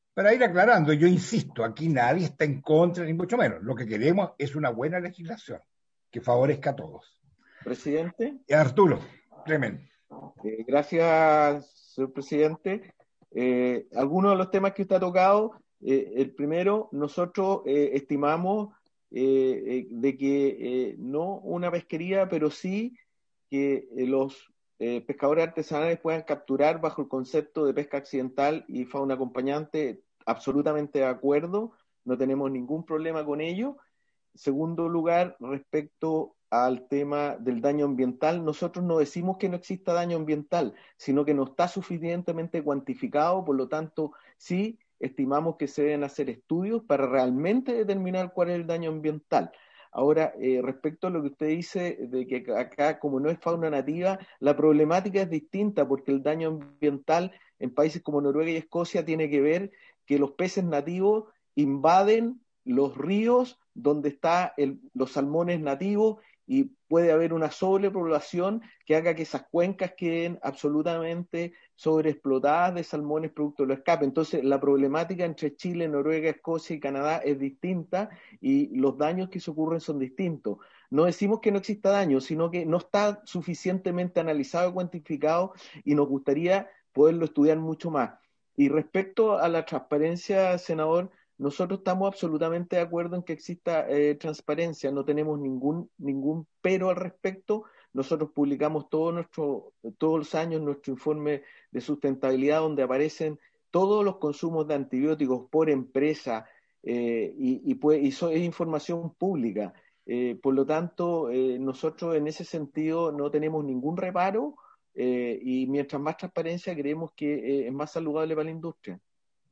Para ir aclarando, yo insisto, aquí nadie está en contra, ni mucho menos. Lo que queremos es una buena legislación que favorezca a todos. Presidente. Arturo, tremendo. Eh, gracias, señor presidente. Eh, algunos de los temas que usted ha tocado, eh, el primero, nosotros eh, estimamos eh, eh, de que eh, no una pesquería, pero sí que eh, los eh, pescadores artesanales puedan capturar bajo el concepto de pesca accidental y fauna acompañante. Absolutamente de acuerdo, no tenemos ningún problema con ello. Segundo lugar, respecto al tema del daño ambiental, nosotros no decimos que no exista daño ambiental, sino que no está suficientemente cuantificado, por lo tanto, sí estimamos que se deben hacer estudios para realmente determinar cuál es el daño ambiental. Ahora, eh, respecto a lo que usted dice de que acá, como no es fauna nativa, la problemática es distinta porque el daño ambiental en países como Noruega y Escocia tiene que ver que los peces nativos invaden los ríos donde están los salmones nativos y puede haber una sobrepoblación que haga que esas cuencas queden absolutamente sobreexplotadas de salmones producto de los escapes. Entonces, la problemática entre Chile, Noruega, Escocia y Canadá es distinta y los daños que se ocurren son distintos. No decimos que no exista daño, sino que no está suficientemente analizado y cuantificado y nos gustaría poderlo estudiar mucho más. Y respecto a la transparencia, senador, nosotros estamos absolutamente de acuerdo en que exista eh, transparencia, no tenemos ningún, ningún pero al respecto. Nosotros publicamos todo nuestro, todos los años nuestro informe de sustentabilidad donde aparecen todos los consumos de antibióticos por empresa eh, y, y, pues, y eso es información pública. Eh, por lo tanto, eh, nosotros en ese sentido no tenemos ningún reparo eh, y mientras más transparencia creemos que eh, es más saludable para la industria.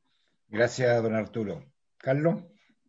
Gracias, don Arturo. Carlos.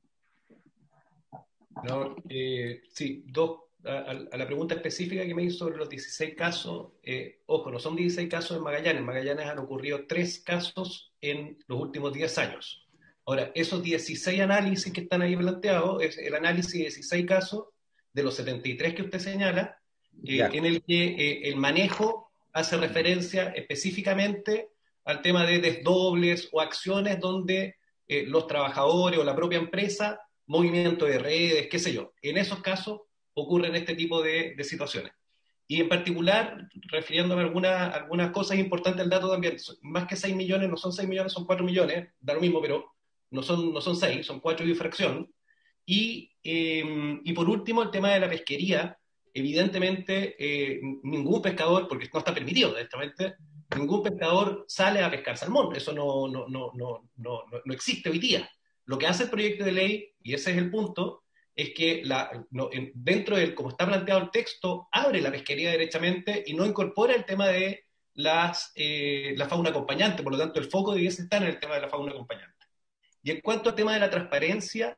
No, eh, sí, dos, a, a la pregunta específica que me hizo sobre los dieciséis casos, eh, ojo, no son dieciséis casos en Magallanes, en Magallanes han ocurrido tres casos en los últimos diez años. Ahora, esos dieciséis análisis que están ahí planteados, es el análisis de dieciséis casos de los setenta y tres que usted señala, eh, en el que eh, el manejo hace referencia específicamente al tema de desdobles o acciones donde eh, los trabajadores o la propia empresa, movimiento de redes, qué sé yo. En esos casos ocurren este tipo de, de situaciones. Y en particular, refiriéndome a algunas, algunas cosas importantes del dato también, más que seis millones, no son seis millones, son cuatro millones, da lo mismo, pero no son, no son seis, son cuatro de infracción. Y, eh, y por último, el tema de la pesquería. Evidentemente, eh, ningún pescador, porque no está permitido, directamente, ningún pescador sale a pescar salmón. Eso no, no, no, no, no, no existe hoy día. Lo que hace el proyecto de ley, y ese es el punto, es que la, no, dentro de como está planteado el texto, abre la pesquería derechamente y no incorpora el tema de las, eh, la fauna acompañante. Por lo tanto, el foco debiese estar en el tema de la fauna acompañante. Y en cuanto al tema de la transparencia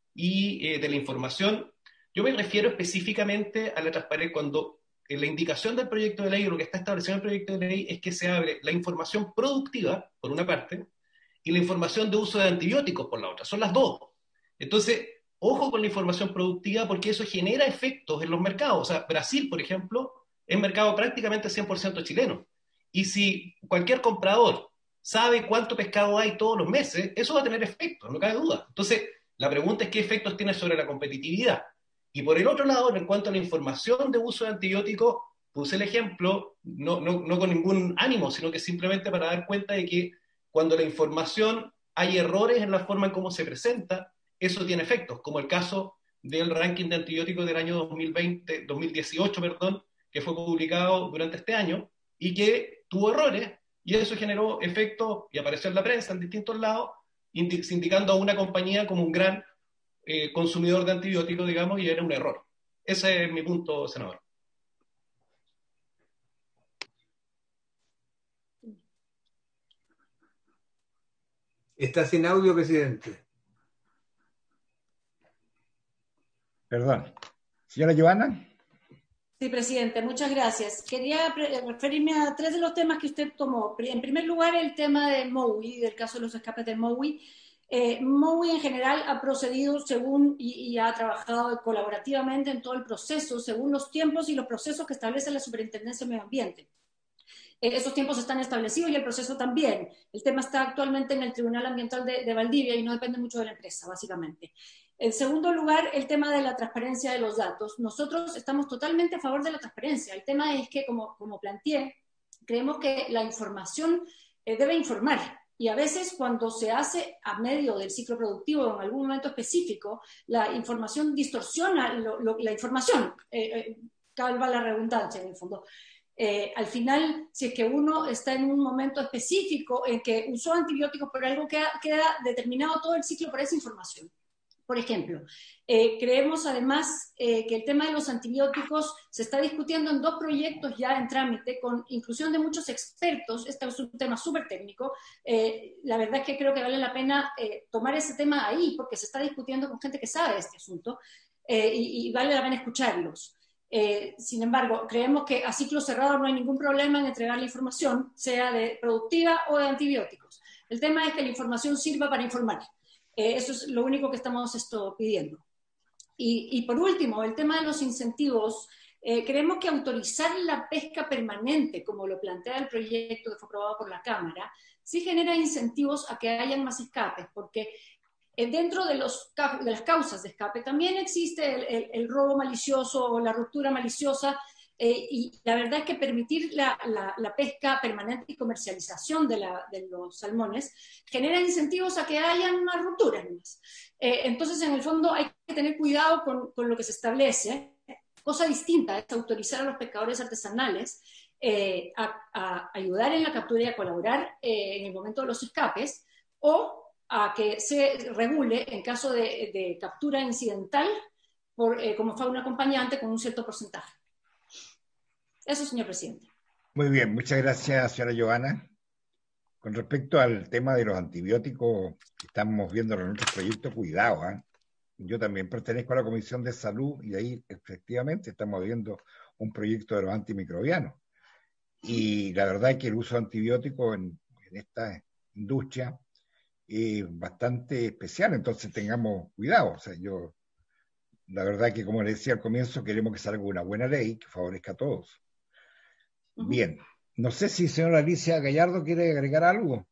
y eh, de la información, yo me refiero específicamente a la transparencia cuando en la indicación del proyecto de ley, o lo que está establecido en el proyecto de ley, es que se abre la información productiva, por una parte, y la información de uso de antibióticos, por la otra. Son las dos. Entonces, ojo con la información productiva, porque eso genera efectos en los mercados. O sea, Brasil, por ejemplo, es mercado prácticamente cien por ciento chileno. Y si cualquier comprador sabe cuánto pescado hay todos los meses, eso va a tener efectos, no cabe duda. Entonces, la pregunta es qué efectos tiene sobre la competitividad. Y por el otro lado, en cuanto a la información de uso de antibióticos, puse el ejemplo, no, no, no con ningún ánimo, sino que simplemente para dar cuenta de que cuando la información hay errores en la forma en cómo se presenta, eso tiene efectos, como el caso del ranking de antibióticos del año dos mil veinte, dos mil dieciocho, perdón, que fue publicado durante este año y que tuvo errores, y eso generó efectos y apareció en la prensa en distintos lados, indicando a una compañía como un gran eh, consumidor de antibióticos, digamos, y era un error. Ese es mi punto, senador. Está sin audio, presidente. Perdón. Señora Giovanna. Sí, presidente, muchas gracias. Quería referirme a tres de los temas que usted tomó. En primer lugar, el tema del M O U I, del caso de los escapes del M O U I. Eh, M O U I en general ha procedido según y, y ha trabajado colaborativamente en todo el proceso, según los tiempos y los procesos que establece la Superintendencia de Medio Ambiente. Eh, esos tiempos están establecidos y el proceso también. El tema está actualmente en el Tribunal Ambiental de, de Valdivia y no depende mucho de la empresa, básicamente. En segundo lugar, el tema de la transparencia de los datos. Nosotros estamos totalmente a favor de la transparencia. El tema es que, como, como planteé, creemos que la información eh, debe informar. Y a veces cuando se hace a medio del ciclo productivo en algún momento específico, la información distorsiona lo, lo, la información, eh, eh, calva la redundancia en el fondo. Eh, al final, si es que uno está en un momento específico en que usó antibióticos por algo, queda, queda determinado todo el ciclo por esa información. Por ejemplo, eh, creemos además eh, que el tema de los antibióticos se está discutiendo en dos proyectos ya en trámite, con inclusión de muchos expertos. Este es un tema súper técnico. Eh, la verdad es que creo que vale la pena eh, tomar ese tema ahí, porque se está discutiendo con gente que sabe de este asunto, eh, y, y vale la pena escucharlos. Eh, sin embargo, creemos que a ciclo cerrado no hay ningún problema en entregar la información, sea de productiva o de antibióticos. El tema es que la información sirva para informar. Eh, eso es lo único que estamos esto, pidiendo. Y, y por último, el tema de los incentivos. Eh, creemos que autorizar la pesca permanente, como lo plantea el proyecto que fue aprobado por la Cámara, sí genera incentivos a que hayan más escapes, porque eh, dentro de, los, de las causas de escape también existe el, el, el robo malicioso o la ruptura maliciosa. Eh, y la verdad es que permitir la, la, la pesca permanente y comercialización de, la, de los salmones genera incentivos a que hayan más rupturas. Eh, entonces, en el fondo, hay que tener cuidado con, con lo que se establece. Cosa distinta es autorizar a los pescadores artesanales eh, a, a ayudar en la captura y a colaborar eh, en el momento de los escapes, o a que se regule en caso de, de captura incidental por, eh, como fauna acompañante con un cierto porcentaje. Eso, señor presidente. Muy bien, muchas gracias, señora Giovanna. Con respecto al tema de los antibióticos que estamos viendo en nuestros proyectos, cuidado, ¿eh? Yo también pertenezco a la Comisión de Salud y ahí efectivamente estamos viendo un proyecto de los antimicrobianos. Y la verdad es que el uso de antibióticos en, en esta industria es bastante especial, entonces tengamos cuidado. O sea, yo, la verdad es que, como le decía al comienzo, queremos que salga una buena ley que favorezca a todos. Uh-huh. Bien, no sé si señora Alicia Gallardo quiere agregar algo.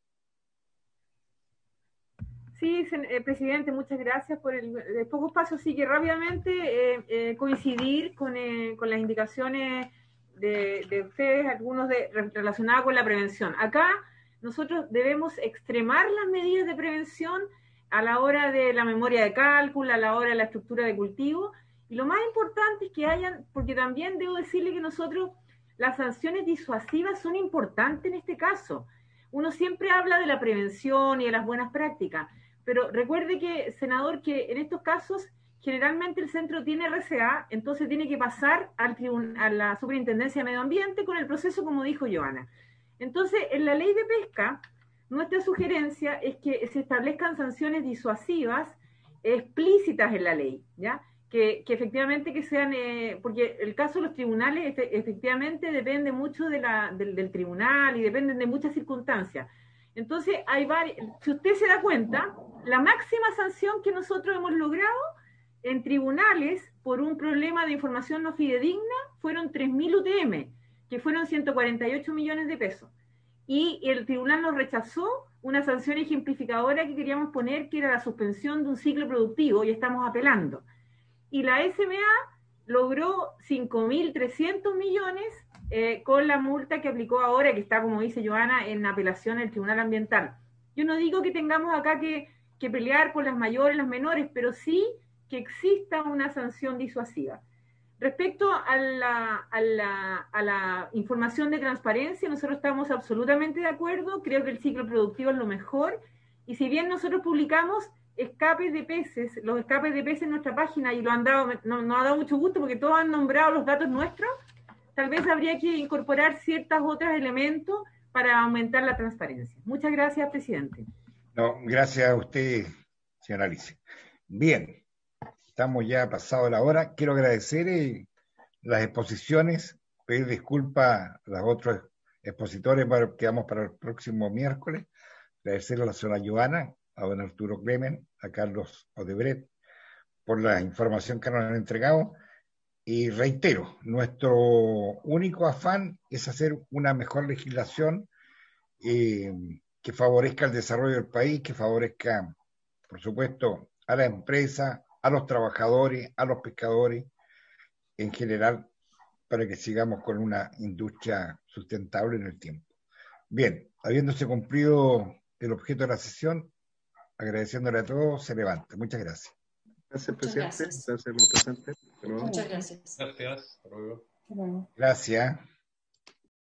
Sí, eh, presidente, muchas gracias por el, el poco espacio. Sí, que rápidamente eh, eh, coincidir con, eh, con las indicaciones de, de ustedes, algunos de, relacionados con la prevención. Acá nosotros debemos extremar las medidas de prevención a la hora de la memoria de cálculo, a la hora de la estructura de cultivo, y lo más importante es que hayan, porque también debo decirle que nosotros, las sanciones disuasivas son importantes en este caso. Uno siempre habla de la prevención y de las buenas prácticas, pero recuerde que, senador, que en estos casos generalmente el centro tiene R C A, entonces tiene que pasar al tribun- a la Superintendencia de Medio Ambiente con el proceso, como dijo Giovanna. Entonces, en la ley de pesca, nuestra sugerencia es que se establezcan sanciones disuasivas explícitas en la ley, ¿ya? Que, que efectivamente que sean, eh, porque el caso de los tribunales efe, efectivamente depende mucho de la, del, del tribunal y dependen de muchas circunstancias. Entonces, hay varias, si usted se da cuenta, la máxima sanción que nosotros hemos logrado en tribunales por un problema de información no fidedigna fueron tres mil U T M, que fueron ciento cuarenta y ocho millones de pesos. Y el tribunal nos rechazó una sanción ejemplificadora que queríamos poner, que era la suspensión de un ciclo productivo, y estamos apelando. Y la S M A logró cinco mil trescientos millones eh, con la multa que aplicó ahora, que está, como dice Joana, en apelación del Tribunal Ambiental. Yo no digo que tengamos acá que, que pelear por las mayores, las menores, pero sí que exista una sanción disuasiva. Respecto a la, a, la, a la información de transparencia, nosotros estamos absolutamente de acuerdo, creo que el ciclo productivo es lo mejor, y si bien nosotros publicamos escapes de peces, los escapes de peces en nuestra página, y lo han dado, no, nos ha dado mucho gusto porque todos han nombrado los datos nuestros, tal vez habría que incorporar ciertos otros elementos para aumentar la transparencia. Muchas gracias, presidente. No, gracias a usted, señora Alicia. Bien. Estamos ya pasado la hora. Quiero agradecer eh, las exposiciones, pedir disculpas a los otros expositores para, que vamos para el próximo miércoles. Agradecer a la señora Giovanna, a don Arturo Clemen, a Carlos Odebrecht por la información que nos han entregado. Y reitero, nuestro único afán es hacer una mejor legislación eh, que favorezca el desarrollo del país, que favorezca, por supuesto, a la empresa, a los trabajadores, a los pescadores, en general, para que sigamos con una industria sustentable en el tiempo. Bien, habiéndose cumplido el objeto de la sesión, agradeciéndole a todos, se levanta. Muchas gracias. Gracias, presidente. Gracias. Gracias, presidente. Muchas gracias. Gracias. Hasta luego. Gracias.